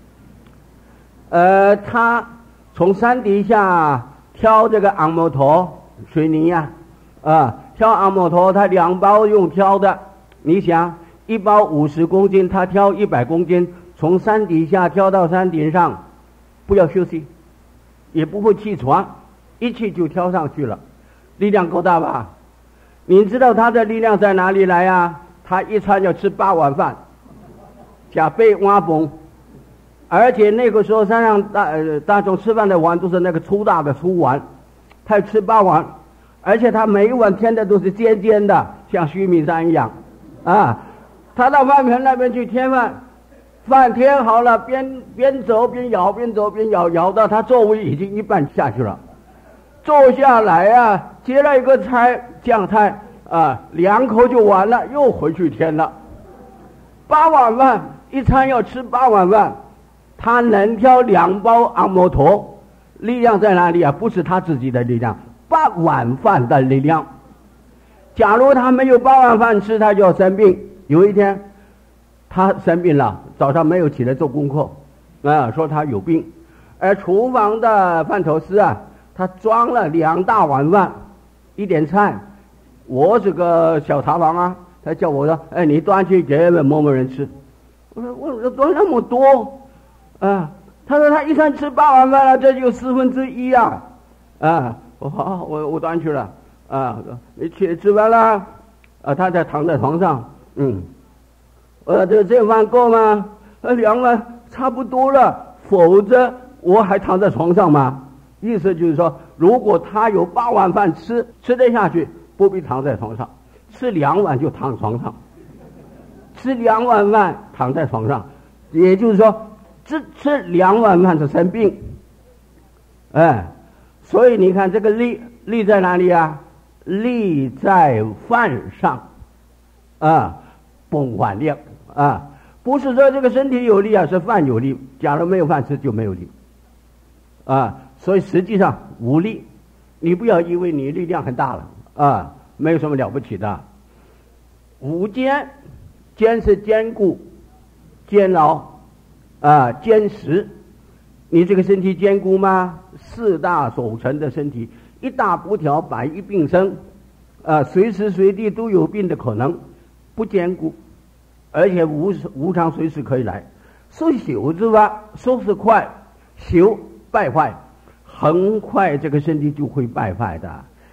他从山底下挑这个昂摩托水泥挑昂摩托，他2包用挑的。你想1包50公斤，他挑100公斤，从山底下挑到山顶上，不要休息，也不会起床，一去就挑上去了，力量够大吧？你知道他的力量在哪里来啊？他一餐要吃8碗饭，加倍挖崩，而且那个时候山上大众吃饭的碗都是那个粗大的粗碗，他吃8碗，而且他每一碗添的都是尖尖的，像须弥山一样他到饭盆那边去添饭，饭添好了，边走边摇，边走边摇，摇到他座位已经一半下去了。坐下来接了一个酱菜2口就完了，又回去添了。8碗饭，一餐要吃8碗饭，他能挑2包昂摩托，力量在哪里啊？不是他自己的力量，8碗饭的力量。假如他没有8碗饭吃，他就要生病。有一天他生病了，早上没有起来做功课说他有病。而厨房的饭头师他装了2大碗饭，一点菜。我是个小茶房他叫我说你端去给某某人吃。我端那么多他说他一餐吃8碗饭了，这就1/4我好，我端去了你吃完了他在躺在床上这饭够吗？2碗差不多了，否则我还躺在床上吗？意思就是说，如果他有8碗饭吃得下去，不必躺在床上，吃2碗就躺床上，吃2碗饭躺在床上，也就是说吃2碗饭就生病所以你看这个力在哪里力在饭上崩饭量不是说这个身体有力是饭有力，假如没有饭吃就没有力所以实际上无力。你不要以为你力量很大了没有什么了不起的。无坚，坚是坚固、坚牢坚实。你这个身体坚固吗？4大所成的身体，一大不调，百一并生随时随地都有病的可能，不坚固，而且无常随时可以来。说朽之法，说是快，朽败坏，很快这个身体就会败坏的。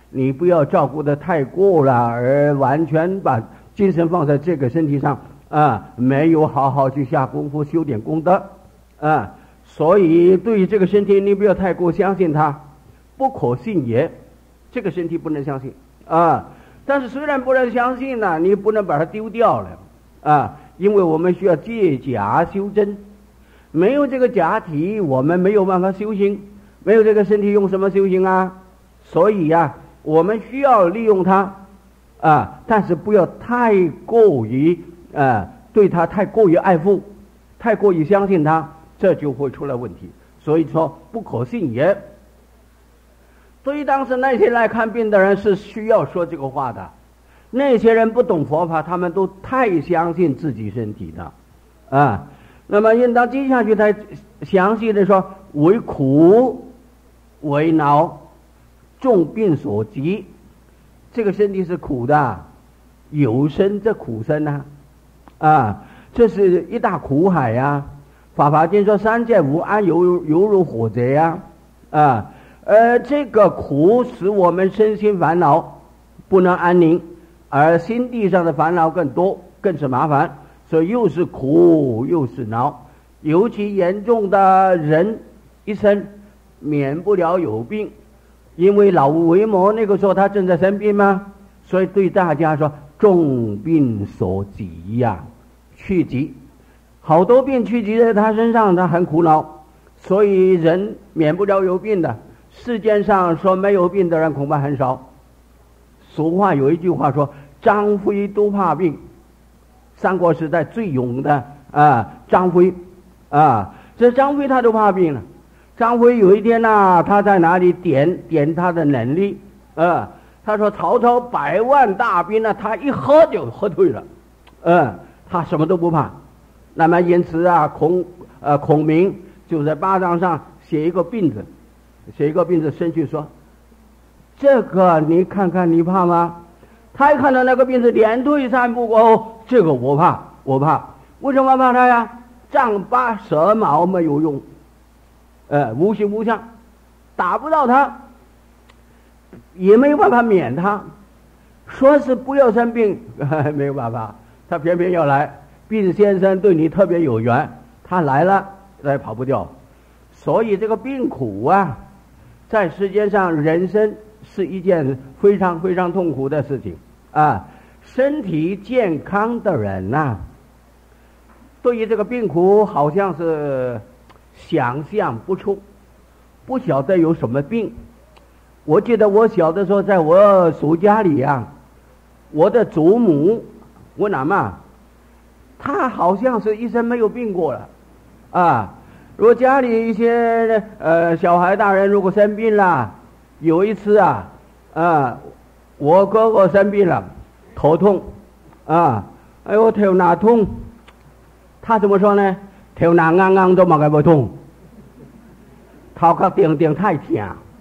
你不要照顾的太过了，而完全把精神放在这个身体上啊，没有好好去下功夫修点功德啊。所以对于这个身体，你不要太过相信它，不可信也。这个身体不能相信啊。但是虽然不能相信呢，你不能把它丢掉了啊，因为我们需要借假修真。没有这个假体，我们没有办法修行。没有这个身体，用什么修行啊？所以呀，我们需要利用它啊，但是不要太过于对它太过于爱护，太过于相信它，这就会出来问题。所以说不可信也。对于当时那些来看病的人是需要说这个话的。那些人不懂佛法，他们都太相信自己身体的啊。那么应当接下去才详细的说，为苦为恼，众病所及。这个身体是苦的，有生这苦生啊，这是一大苦海呀。法华经说三界无安，犹如火贼啊。这个苦使我们身心烦恼不能安宁，而心地上的烦恼更多，更是麻烦。所以又是苦又是恼，尤其严重的人一生免不了有病，因为老无为魔那个时候他正在生病嘛，所以对大家说重病所及呀，趋疾，好多病趋疾在他身上，他很苦恼，所以人免不了有病的。世间上说没有病的人恐怕很少。俗话有一句话说，张飞都怕病。三国时代最勇的张飞这张飞他都怕病了。张飞有一天他在哪里点他的能力他说曹操100万大兵他一喝就喝退了他什么都不怕。那么因此孔明就在巴掌上写一个病字伸去说，这个你看看你怕吗？他一看到那个病字连退3步过后，这个我怕。为什么怕他呀？丈八蛇矛没有用，无形无相，打不到他，也没有办法免他。说是不要生病，没有办法，他偏偏要来。病先生对你特别有缘，他来了，他也跑不掉。所以这个病苦在世间上，人生是一件非常非常痛苦的事情身体健康的人对于这个病苦好像是想象不出，不晓得有什么病。我记得我小的时候，在我叔家里我的祖母我奶妈，她好像是一生没有病过了如果家里一些小孩大人如果生病了，有一次我哥哥生病了，头痛哎呦头哪痛，他怎么说呢？头哪硬硬都没个痛，头壳顶顶太痛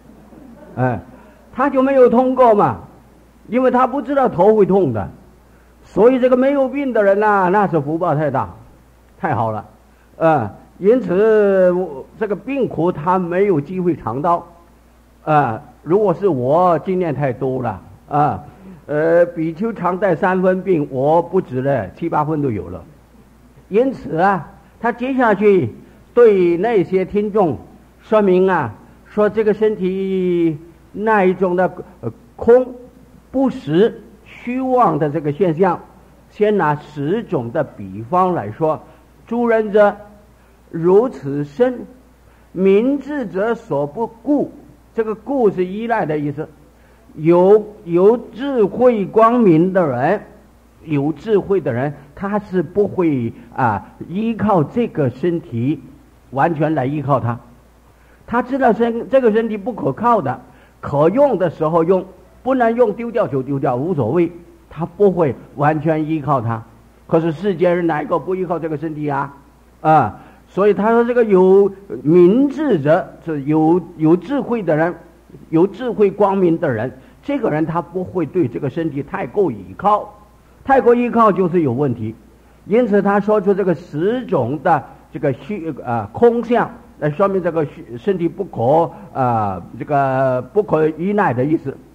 他就没有痛过嘛，因为他不知道头会痛的。所以这个没有病的人那是福报太大，太好了因此这个病苦他没有机会尝到如果是我经验太多了比丘常带3分病，我不止了7、8分都有了。因此他接下去对那些听众说明说这个身体那一种的空不实虚妄的这个现象，先拿10种的比方来说。诸人者如此身，明智者所不顾，这个顾是依赖的意思。有智慧光明的人，有智慧的人，他是不会依靠这个身体完全来依靠他。他知道这个身体不可靠的，可用的时候用，不能用丢掉就丢掉，无所谓，他不会完全依靠他。可是世间人哪一个不依靠这个身体所以他说这个有明智者，是有智慧的人，有智慧光明的人，这个人他不会对这个身体太过依靠，太过依靠就是有问题。因此他说出这个10种的这个空相来说明这个身体不可依赖的意思。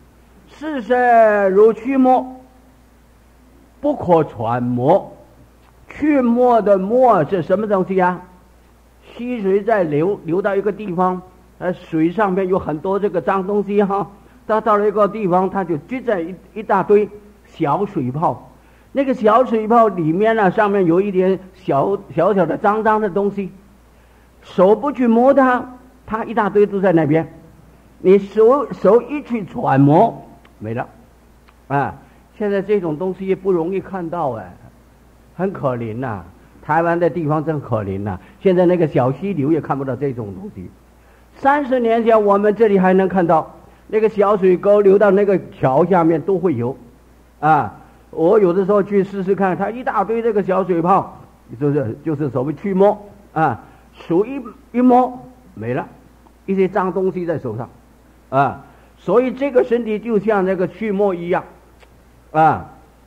世身如去末，不可揣摩。去末的末是什么东西啊？溪水在流到一个地方，水上面有很多这个脏东西哈，它到了一个地方，它就聚在一大堆小水泡。那个小水泡里面呢，上面有一点小的脏的东西，手不去摸它，它一大堆都在那边。你手一去揣摩，没了。啊，现在这种东西也不容易看到哎，很可怜呐。台湾的地方真可怜呐，现在那个小溪流也看不到这种东西。30年前我们这里还能看到那个小水沟流到那个桥下面都会有。啊，我有的时候去试试看，它一大堆这个小水泡，就是所谓去摸啊，手一摸没了，一些脏东西在手上啊，所以这个身体就像那个去摸一样啊，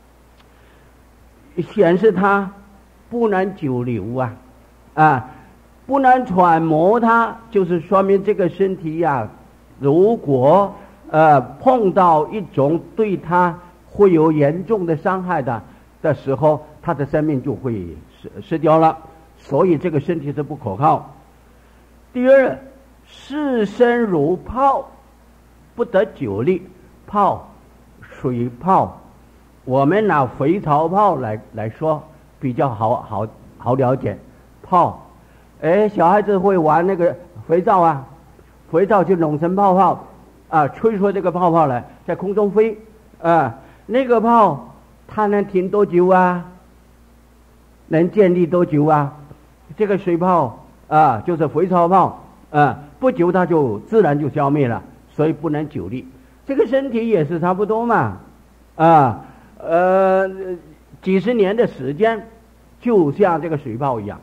显示它不能久留啊，不能揣摩它，就是说明这个身体呀，如果碰到一种对它会有严重的伤害的时候，他的生命就会失掉了，所以这个身体是不可靠。第二，世身如泡，不得久立。泡，水泡，我们拿肥皂泡来说比较好了解。泡，小孩子会玩那个肥皂啊，肥皂就弄成泡泡啊，吹出这个泡泡来，在空中飞啊。那个泡它能停多久啊？能建立多久啊？这个水泡啊，就是肥皂泡啊，不久它就自然就消灭了，所以不能久立。这个身体也是差不多嘛，啊，几十年的时间，就像这个水泡一样。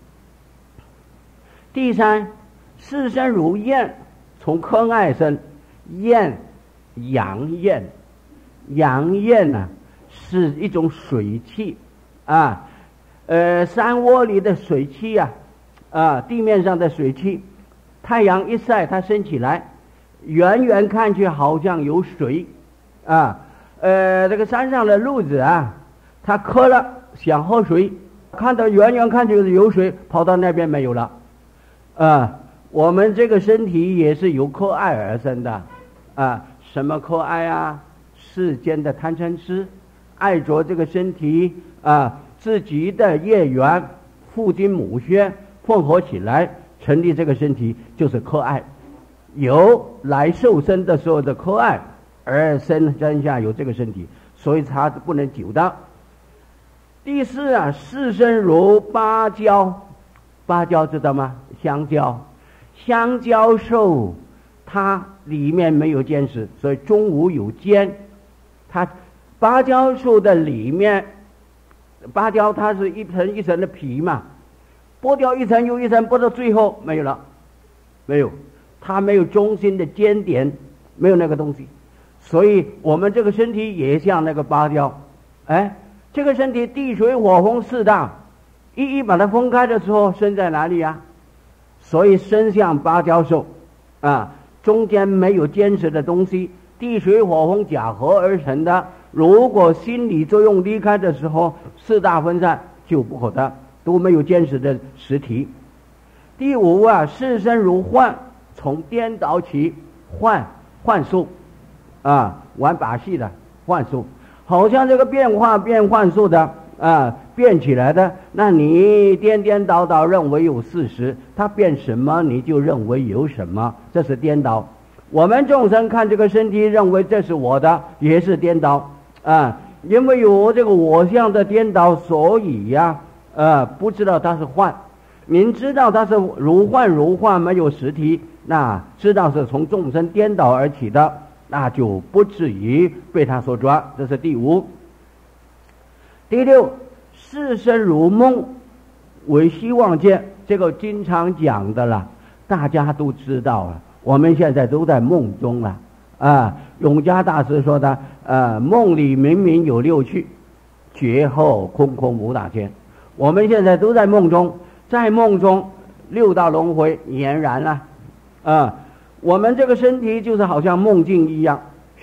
第三，世身如焰，从科爱生，焰，阳焰。阳焰呢，是一种水汽啊，山窝里的水汽啊，地面上的水汽，太阳一晒它升起来，远远看去好像有水啊，这个山上的鹿子啊，它渴了想喝水，看到远远看就是有水，跑到那边没有了啊。我们这个身体也是由科爱而生的啊，什么科爱啊？世间的贪嗔痴，爱着这个身体啊，自己的业缘、父精母血混合起来成立这个身体，就是科爱。由来受生的时候的科爱而生下有这个身体，所以它不能久的。第四啊，世身如芭蕉，芭蕉知道吗？香蕉，香蕉树它里面没有尖石，所以中午有尖。它芭蕉树的里面，芭蕉它是一层一层的皮嘛，剥掉一层又一层，剥到最后没有了，没有，它没有中心的尖点，没有那个东西，所以我们这个身体也像那个芭蕉，这个身体地水火风四大，一把它分开的时候，生在哪里呀？所以生像芭蕉树啊，中间没有坚实的东西。地水火风假合而成的，如果心理作用离开的时候，四大分散就不可得，都没有坚实的实体。第五啊，世身如幻，从颠倒起，幻术啊，玩把戏的幻术，好像这个变幻术的啊，变起来的，那你颠倒认为有事实，它变什么你就认为有什么，这是颠倒。我们众生看这个身体，认为这是我的，也是颠倒啊！因为有这个我相的颠倒，所以不知道它是幻。您知道它是如幻，没有实体，那知道是从众生颠倒而起的，那就不至于被他所抓。这是第五。第六，世身如梦，为希望见，这个经常讲的了，大家都知道了。我们现在都在梦中永嘉大师说的梦里明明有六趣，觉后空无大千。我们现在都在梦中，在梦中六道轮回俨然了我们这个身体就是好像梦境一样，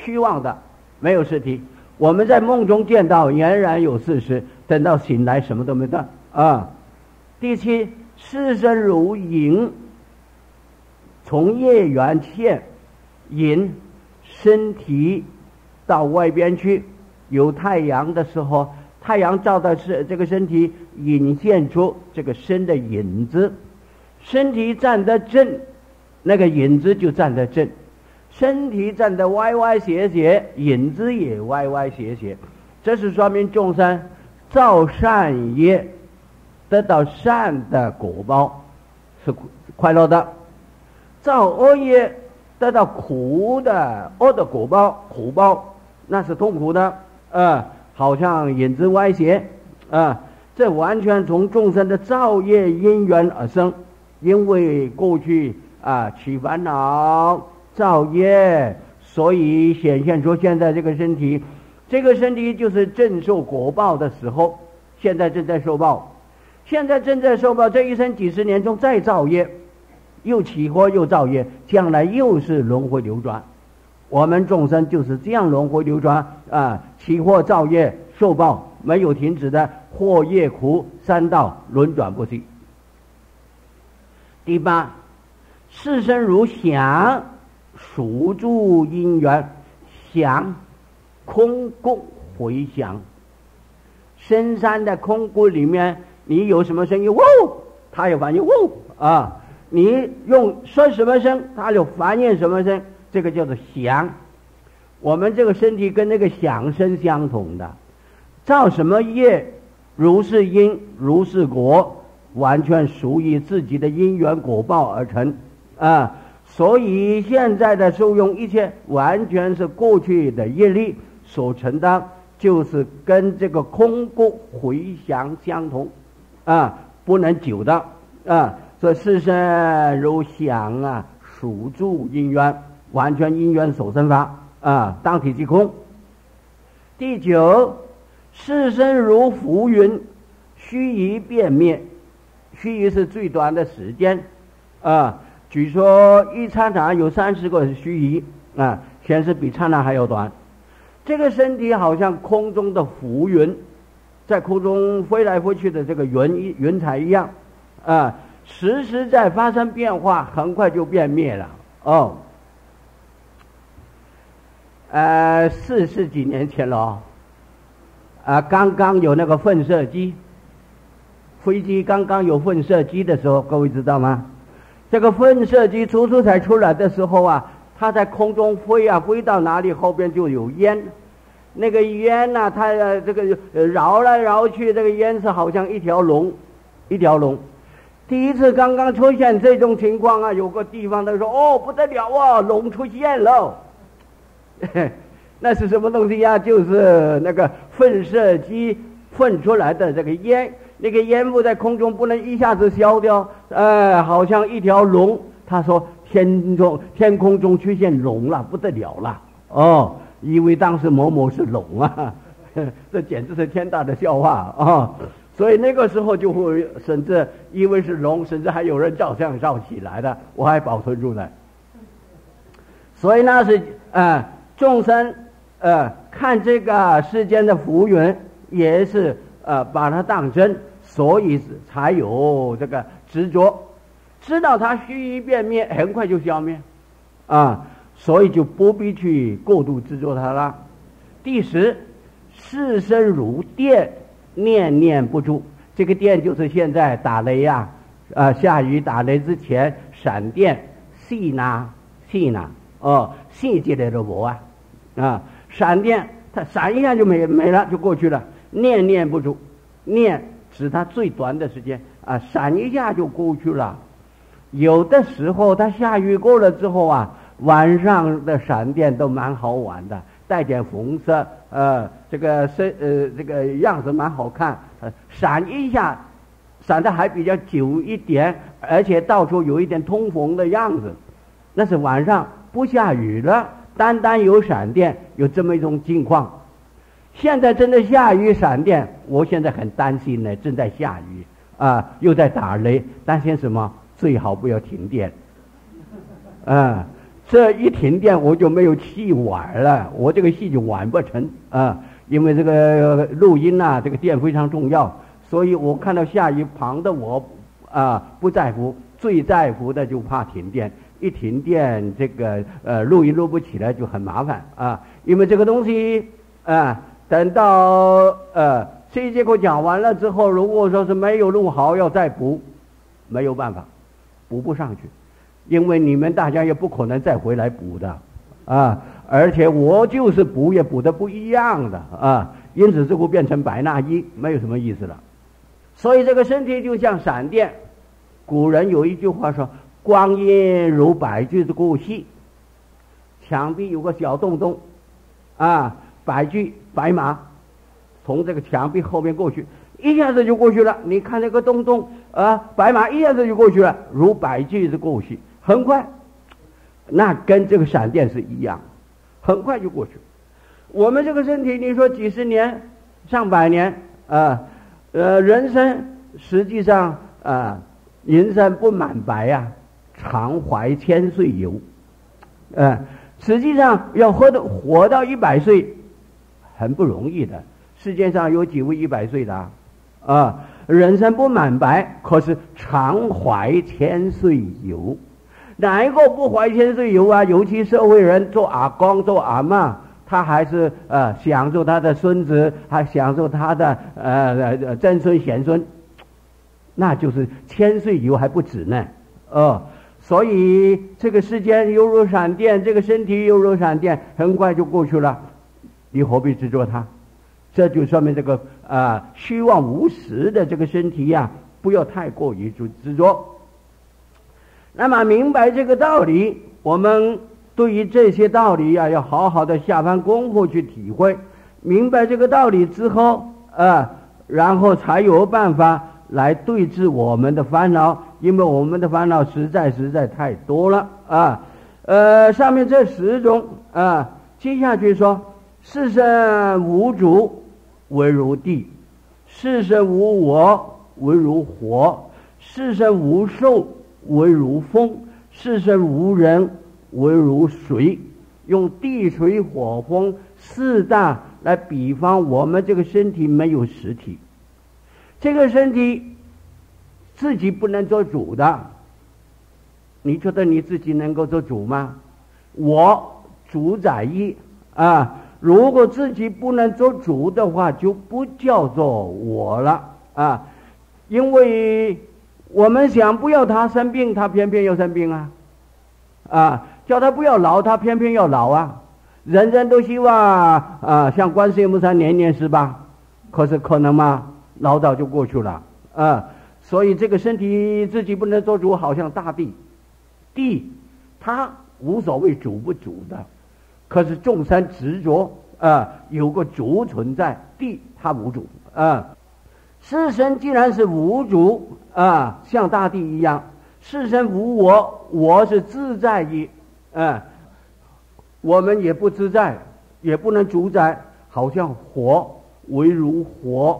虚妄的，没有实体。我们在梦中见到俨然有事实，等到醒来什么都没得啊。第七，世身如影，从夜缘线引身体到外边去。有太阳的时候，太阳照到这个身体，引现出这个身的影子。身体站得正，那个影子就站得正；身体站得歪歪斜斜，影子也歪歪斜斜。这是说明众生造善业得到善的果报是快乐的，造恶业得到苦的恶的果报苦报那是痛苦的好像影子歪斜这完全从众生的造业因缘而生。因为过去起烦恼造业，所以显现出现在这个身体。这个身体就是正受果报的时候，现在正在受报，现在正在受报。这一生几十年中再造业，又起惑又造业，将来又是轮回流转。我们众生就是这样轮回流转起惑造业受报，没有停止的祸业苦三道轮转不息。第八，世身如想，属住因缘，想空谷回响。深山的空谷里面，你有什么声音，喔，它有反应，喔你用说什么声，它有反应什么声，这个叫做响。我们这个身体跟那个响声相同的，造什么业，如是因，如是果。完全属于自己的因缘果报而成所以现在的受用一切完全是过去的业力所承担，就是跟这个空谷回响相同不能久的所以世身如响属住因缘，完全因缘所生法当体即空。第九，世身如浮云，须臾变灭。须臾是最短的时间据说一刹那有30个须臾显示比刹那还要短。这个身体好像空中的浮云，在空中飞来飞去的这个云彩一样时时在发生变化，很快就变灭了40几年前了刚刚有那个喷射机，飞机刚刚有喷射机的时候，各位知道吗？这个喷射机初才出来的时候它在空中飞飞到哪里后边就有烟，那个烟它这个绕来绕去，这个烟是好像一条龙。第一次刚刚出现这种情况有个地方他说不得了龙出现了那是什么东西就是那个喷射机喷出来的这个烟，那个烟雾在空中不能一下子消掉好像一条龙。他说天空中出现龙了，不得了了以为当时某某是龙这简直是天大的笑话所以那个时候就会甚至以为是龙，甚至还有人照相照起来的，我还保存住了。所以那是众生看这个世间的浮云也是把它当真，所以才有这个执着，知道它须臾变灭，很快就消灭所以就不必去过度执着它了。第10，世身如电，念念不住。这个电就是现在打雷下雨打雷之前闪电细呐细节的罗闪电它闪一下就没了，就过去了。念念不住，念指它最短的时间闪一下就过去了。有的时候它下雨过了之后晚上的闪电都蛮好玩的，带点红色这个样子蛮好看闪一下闪得还比较久一点，而且到处有一点通风的样子。那是晚上不下雨了，单单有闪电，有这么一种境况。现在真的下雨闪电，我现在很担心呢，正在下雨又在打雷，担心什么？最好不要停电这一停电我就没有戏玩了，我这个戏就完不成啊！因为这个录音啊，这个电非常重要，所以我看到下一旁的我不在乎，最在乎的就怕停电。一停电，这个录音录不起来就很麻烦啊！因为这个东西等到这一节课讲完了之后，如果说是没有录好，要再补，没有办法，补不上去。因为你们大家也不可能再回来补的而且我就是补也补的不一样的因此这会变成白纳衣，没有什么意思了。所以这个身体就像闪电，古人有一句话说，光阴如白驹之过隙，墙壁有个小洞洞白驹白马从这个墙壁后面过去，一下子就过去了。你看这个洞洞白马一下子就过去了，如白驹之过隙，很快。那跟这个闪电是一样，很快就过去。我们这个身体，你说几十年上百年人生实际上人生不满白常怀千岁忧实际上要活到100岁很不容易的。世界上有几位100岁的人生不满白，可是常怀千岁忧。哪一个不怀千岁忧尤其社会人做阿公做阿嬷，他还是享受他的孙子，还享受他的曾孙贤孙，那就是千岁忧还不止呢所以这个时间犹如闪电，这个身体犹如闪电，很快就过去了，你何必执着它？这就说明这个虚妄无实的这个身体不要太过于执着。那么明白这个道理，我们对于这些道理要好好的下番功夫去体会。明白这个道理之后然后才有办法来对治我们的烦恼，因为我们的烦恼实在太多了上面这10种接下去说，世身无主为如地，世身无我为如火，世身无受为如风，世身无人为如水。用地水火风4大来比方我们这个身体没有实体，这个身体自己不能做主的。你觉得你自己能够做主吗？我主宰意如果自己不能做主的话，就不叫做我了因为我们想不要他生病，他偏偏要生病叫他不要老，他偏偏要老人人都希望像观世音菩萨年年18，可是可能吗？老早就过去了所以这个身体自己不能做主，好像大地它无所谓主不主的，可是众生执着有个主存在，地它无主世身既然是无主像大地一样，世身无我，我是自在意我们也不自在，也不能主宰。好像火为如火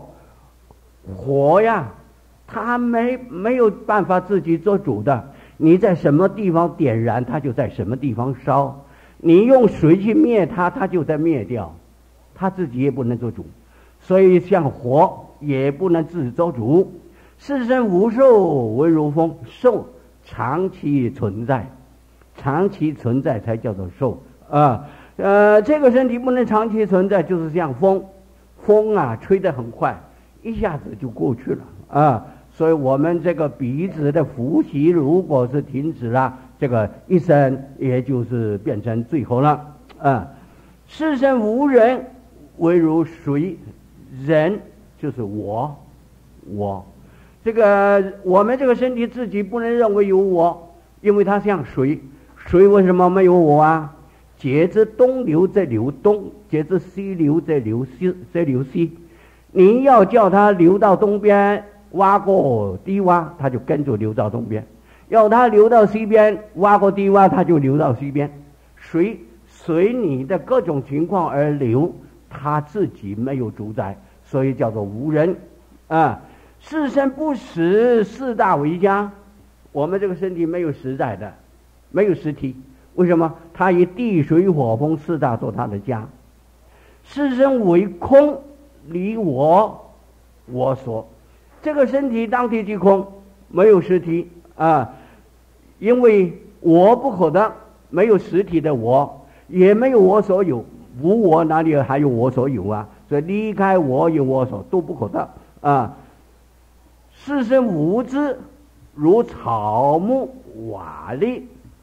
它没有办法自己做主的，你在什么地方点燃，它就在什么地方烧，你用水去灭它，它就在灭掉，它自己也不能做主。所以像火也不能自己做主。世身无受为如风，受长期存在，长期存在才叫做受这个身体不能长期存在，就是像风吹得很快，一下子就过去了所以我们这个鼻子的呼吸如果是停止了，这个一生也就是变成最后了世身无人为如水，人就是我这个我们这个身体自己不能认为有我，因为它像水为什么没有我节之东流则流东，节之西流则流西。你要叫它流到东边，挖过低洼，它就跟着流到东边；要它流到西边，挖过低洼，它就流到西边。水随你的各种情况而流，它自己没有主宰，所以叫做无人世身不实，4大为家。我们这个身体没有实在的，没有实体， 为什么？他以地水火风四大做他的家。是身为空，离我所。这个身体当体即空，没有实体啊，因为我不可得，没有实体的我，也没有我所有，无我哪里还有我所有啊？所以离开我有我所都不可得啊。是身无知，如草木瓦砾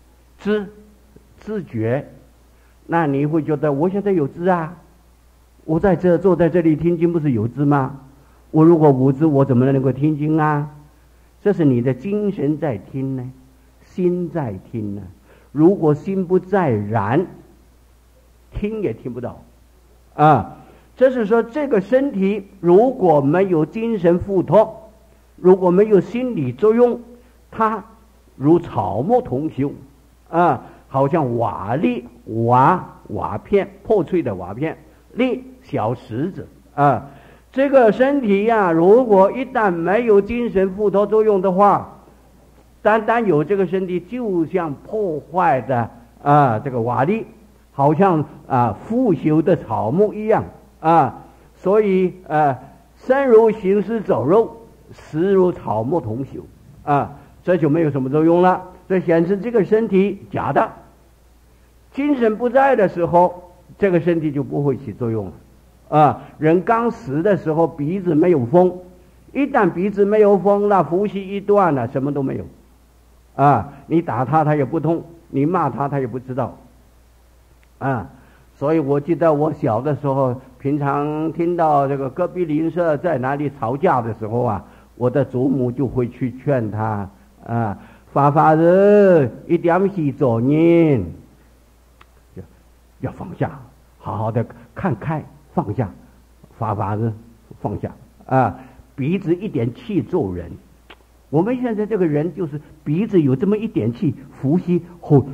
知觉。那你会觉得我现在有知啊？我在这坐在这里听经，不是有知吗？我如果无知，我怎么能够听经啊？这是你的精神在听呢，心在听呢。如果心不在燃，听也听不到啊。这是说这个身体如果没有精神附托，如果没有心理作用，它如草木同修啊，好像瓦砾瓦片，破碎的瓦片，砾小石子啊。这个身体呀，如果一旦没有精神附托作用的话，单单有这个身体，就像破坏的这个瓦砾，好像腐朽的草木一样啊。所以身如行尸走肉，实如草木同朽啊，这就没有什么作用了。这显示这个身体假的。精神不在的时候，这个身体就不会起作用了。人刚死的时候鼻子没有风，一旦鼻子没有风了，呼吸一断了，什么都没有你打他他也不痛，你骂他他也不知道所以我记得我小的时候，平常听到这个隔壁邻舍在哪里吵架的时候我的祖母就会去劝他发人一点起作孽，要放下，好好的看开，放下，发人放下鼻子一点气做人。我们现在这个人就是鼻子有这么一点气，呼吸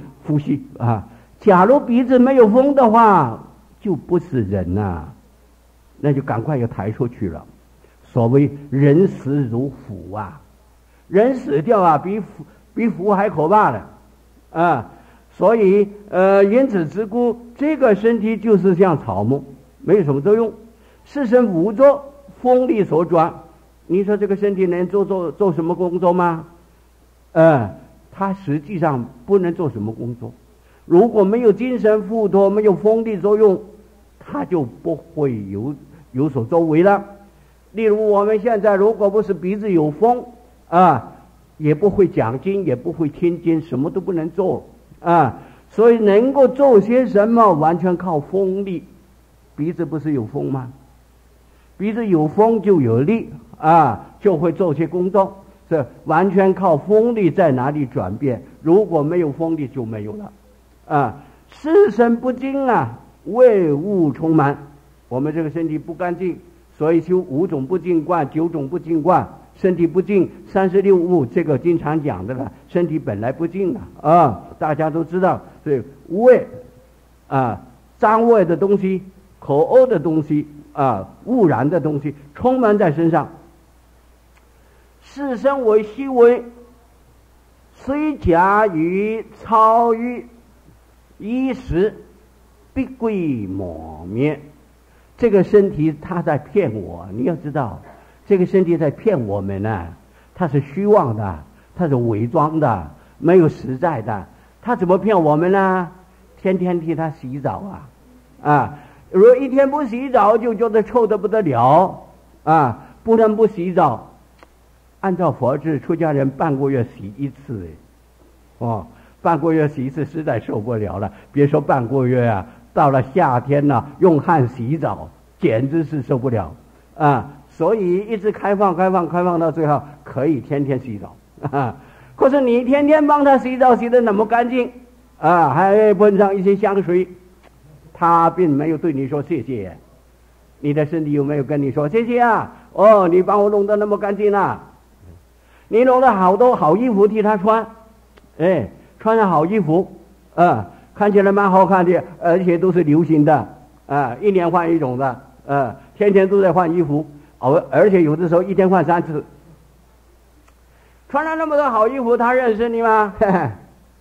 假如鼻子没有风的话，就不是人那就赶快要抬出去了。所谓人死如腐人死掉比腐还可怕的所以因此之故，这个身体就是像草木，没有什么作用，是身无作，风力所转。你说这个身体能做什么工作吗？它实际上不能做什么工作。如果没有精神附托，没有风力作用，它就不会有所作为了。例如我们现在如果不是鼻子有风也不会讲经，也不会听经，什么都不能做所以能够做些什么完全靠风力。鼻子不是有风吗？鼻子有风就有力就会做些工作，这完全靠风力在哪里转变。如果没有风力就没有了是身不净为物充满。我们这个身体不干净，所以修5种不净观、9种不净观。身体不净，36物，这个经常讲的了。身体本来不净大家都知道。所以味脏味的东西、口恶的东西污染的东西充满在身上。是身为虚微，虽假于超于一时，必归抹灭。这个身体它在骗我，你要知道，这个身体在骗我们它是虚妄的，它是伪装的，没有实在的。它怎么骗我们呢？天天替它洗澡如果一天不洗澡就觉得臭得不得了不能不洗澡。按照佛制，出家人半个月洗一次半个月洗一次实在受不了了。别说半个月到了夏天用汗洗澡简直是受不了所以一直开放到最后可以天天洗澡可是你天天帮他洗澡洗得那么干净还喷上一些香水，他并没有对你说谢谢。你的身体有没有跟你说谢谢你帮我弄得那么干净你弄了好多好衣服替他穿穿上好衣服看起来蛮好看的，而且都是流行的1年换一种的天天都在换衣服而且有的时候一天换3次。穿了那么多好衣服，他认识你吗？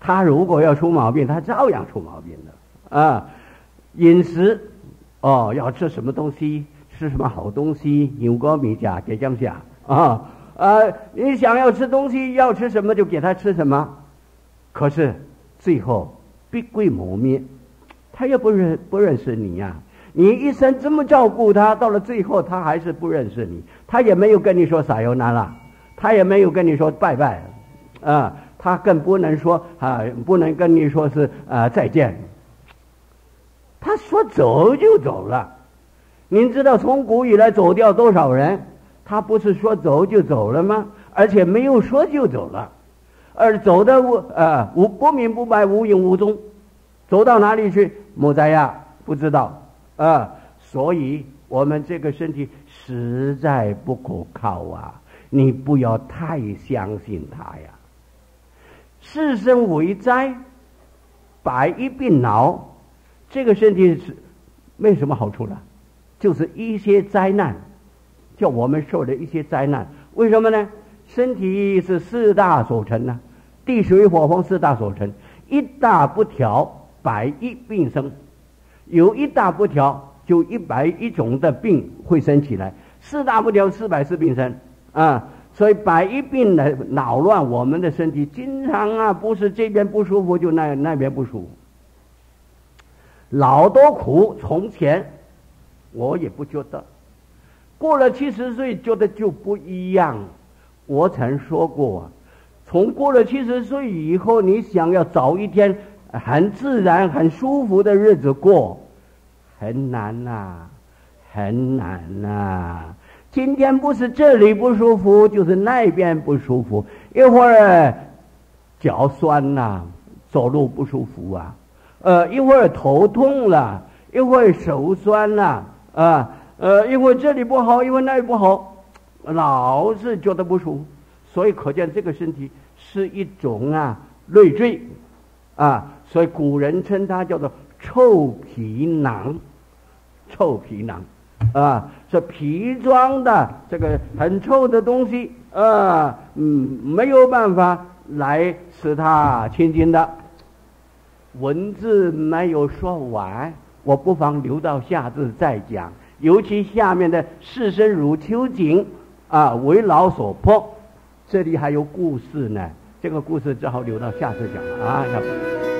他如果要出毛病，他照样出毛病的啊。饮食要吃什么东西，吃什么好东西，牛高米甲给这样下你想要吃东西，要吃什么就给他吃什么，可是最后必归磨灭，他也不认识你呀。你一生这么照顾他，到了最后他还是不认识你，他也没有跟你说撒由那拉，他也没有跟你说拜拜他更不能说不能跟你说是再见，他说走就走了。您知道从古以来走掉多少人，他不是说走就走了吗？而且没有说就走了，而走的不明不白，无影无踪，走到哪里去？莫在呀，不知道所以我们这个身体实在不可靠你不要太相信它呀。世生为灾，百医病恼，这个身体是没什么好处了，就是一些灾难，叫我们受的一些灾难。为什么呢？身体是四大所成呢，地水火风四大所成，一大不调，百医病生。有一大不调，就101种的病会生起来，四大不调，440病生所以百医病来扰乱我们的身体，经常不是这边不舒服就那边不舒服。老多苦，从前我也不觉得，过了70岁觉得就不一样。我曾说过从过了70岁以后，你想要找一天很自然很舒服的日子过，很难很难今天不是这里不舒服，就是那边不舒服，一会儿脚酸走路不舒服一会儿头痛了，一会儿手酸了一会儿这里不好，一会儿那里不好，老是觉得不舒服。所以可见这个身体是一种累赘所以古人称它叫做臭皮囊。臭皮囊是皮装的这个很臭的东西没有办法来使它清净的。文字没有说完，我不妨留到下次再讲，尤其下面的世生如秋景为老所迫，这里还有故事呢，这个故事只好留到下次讲了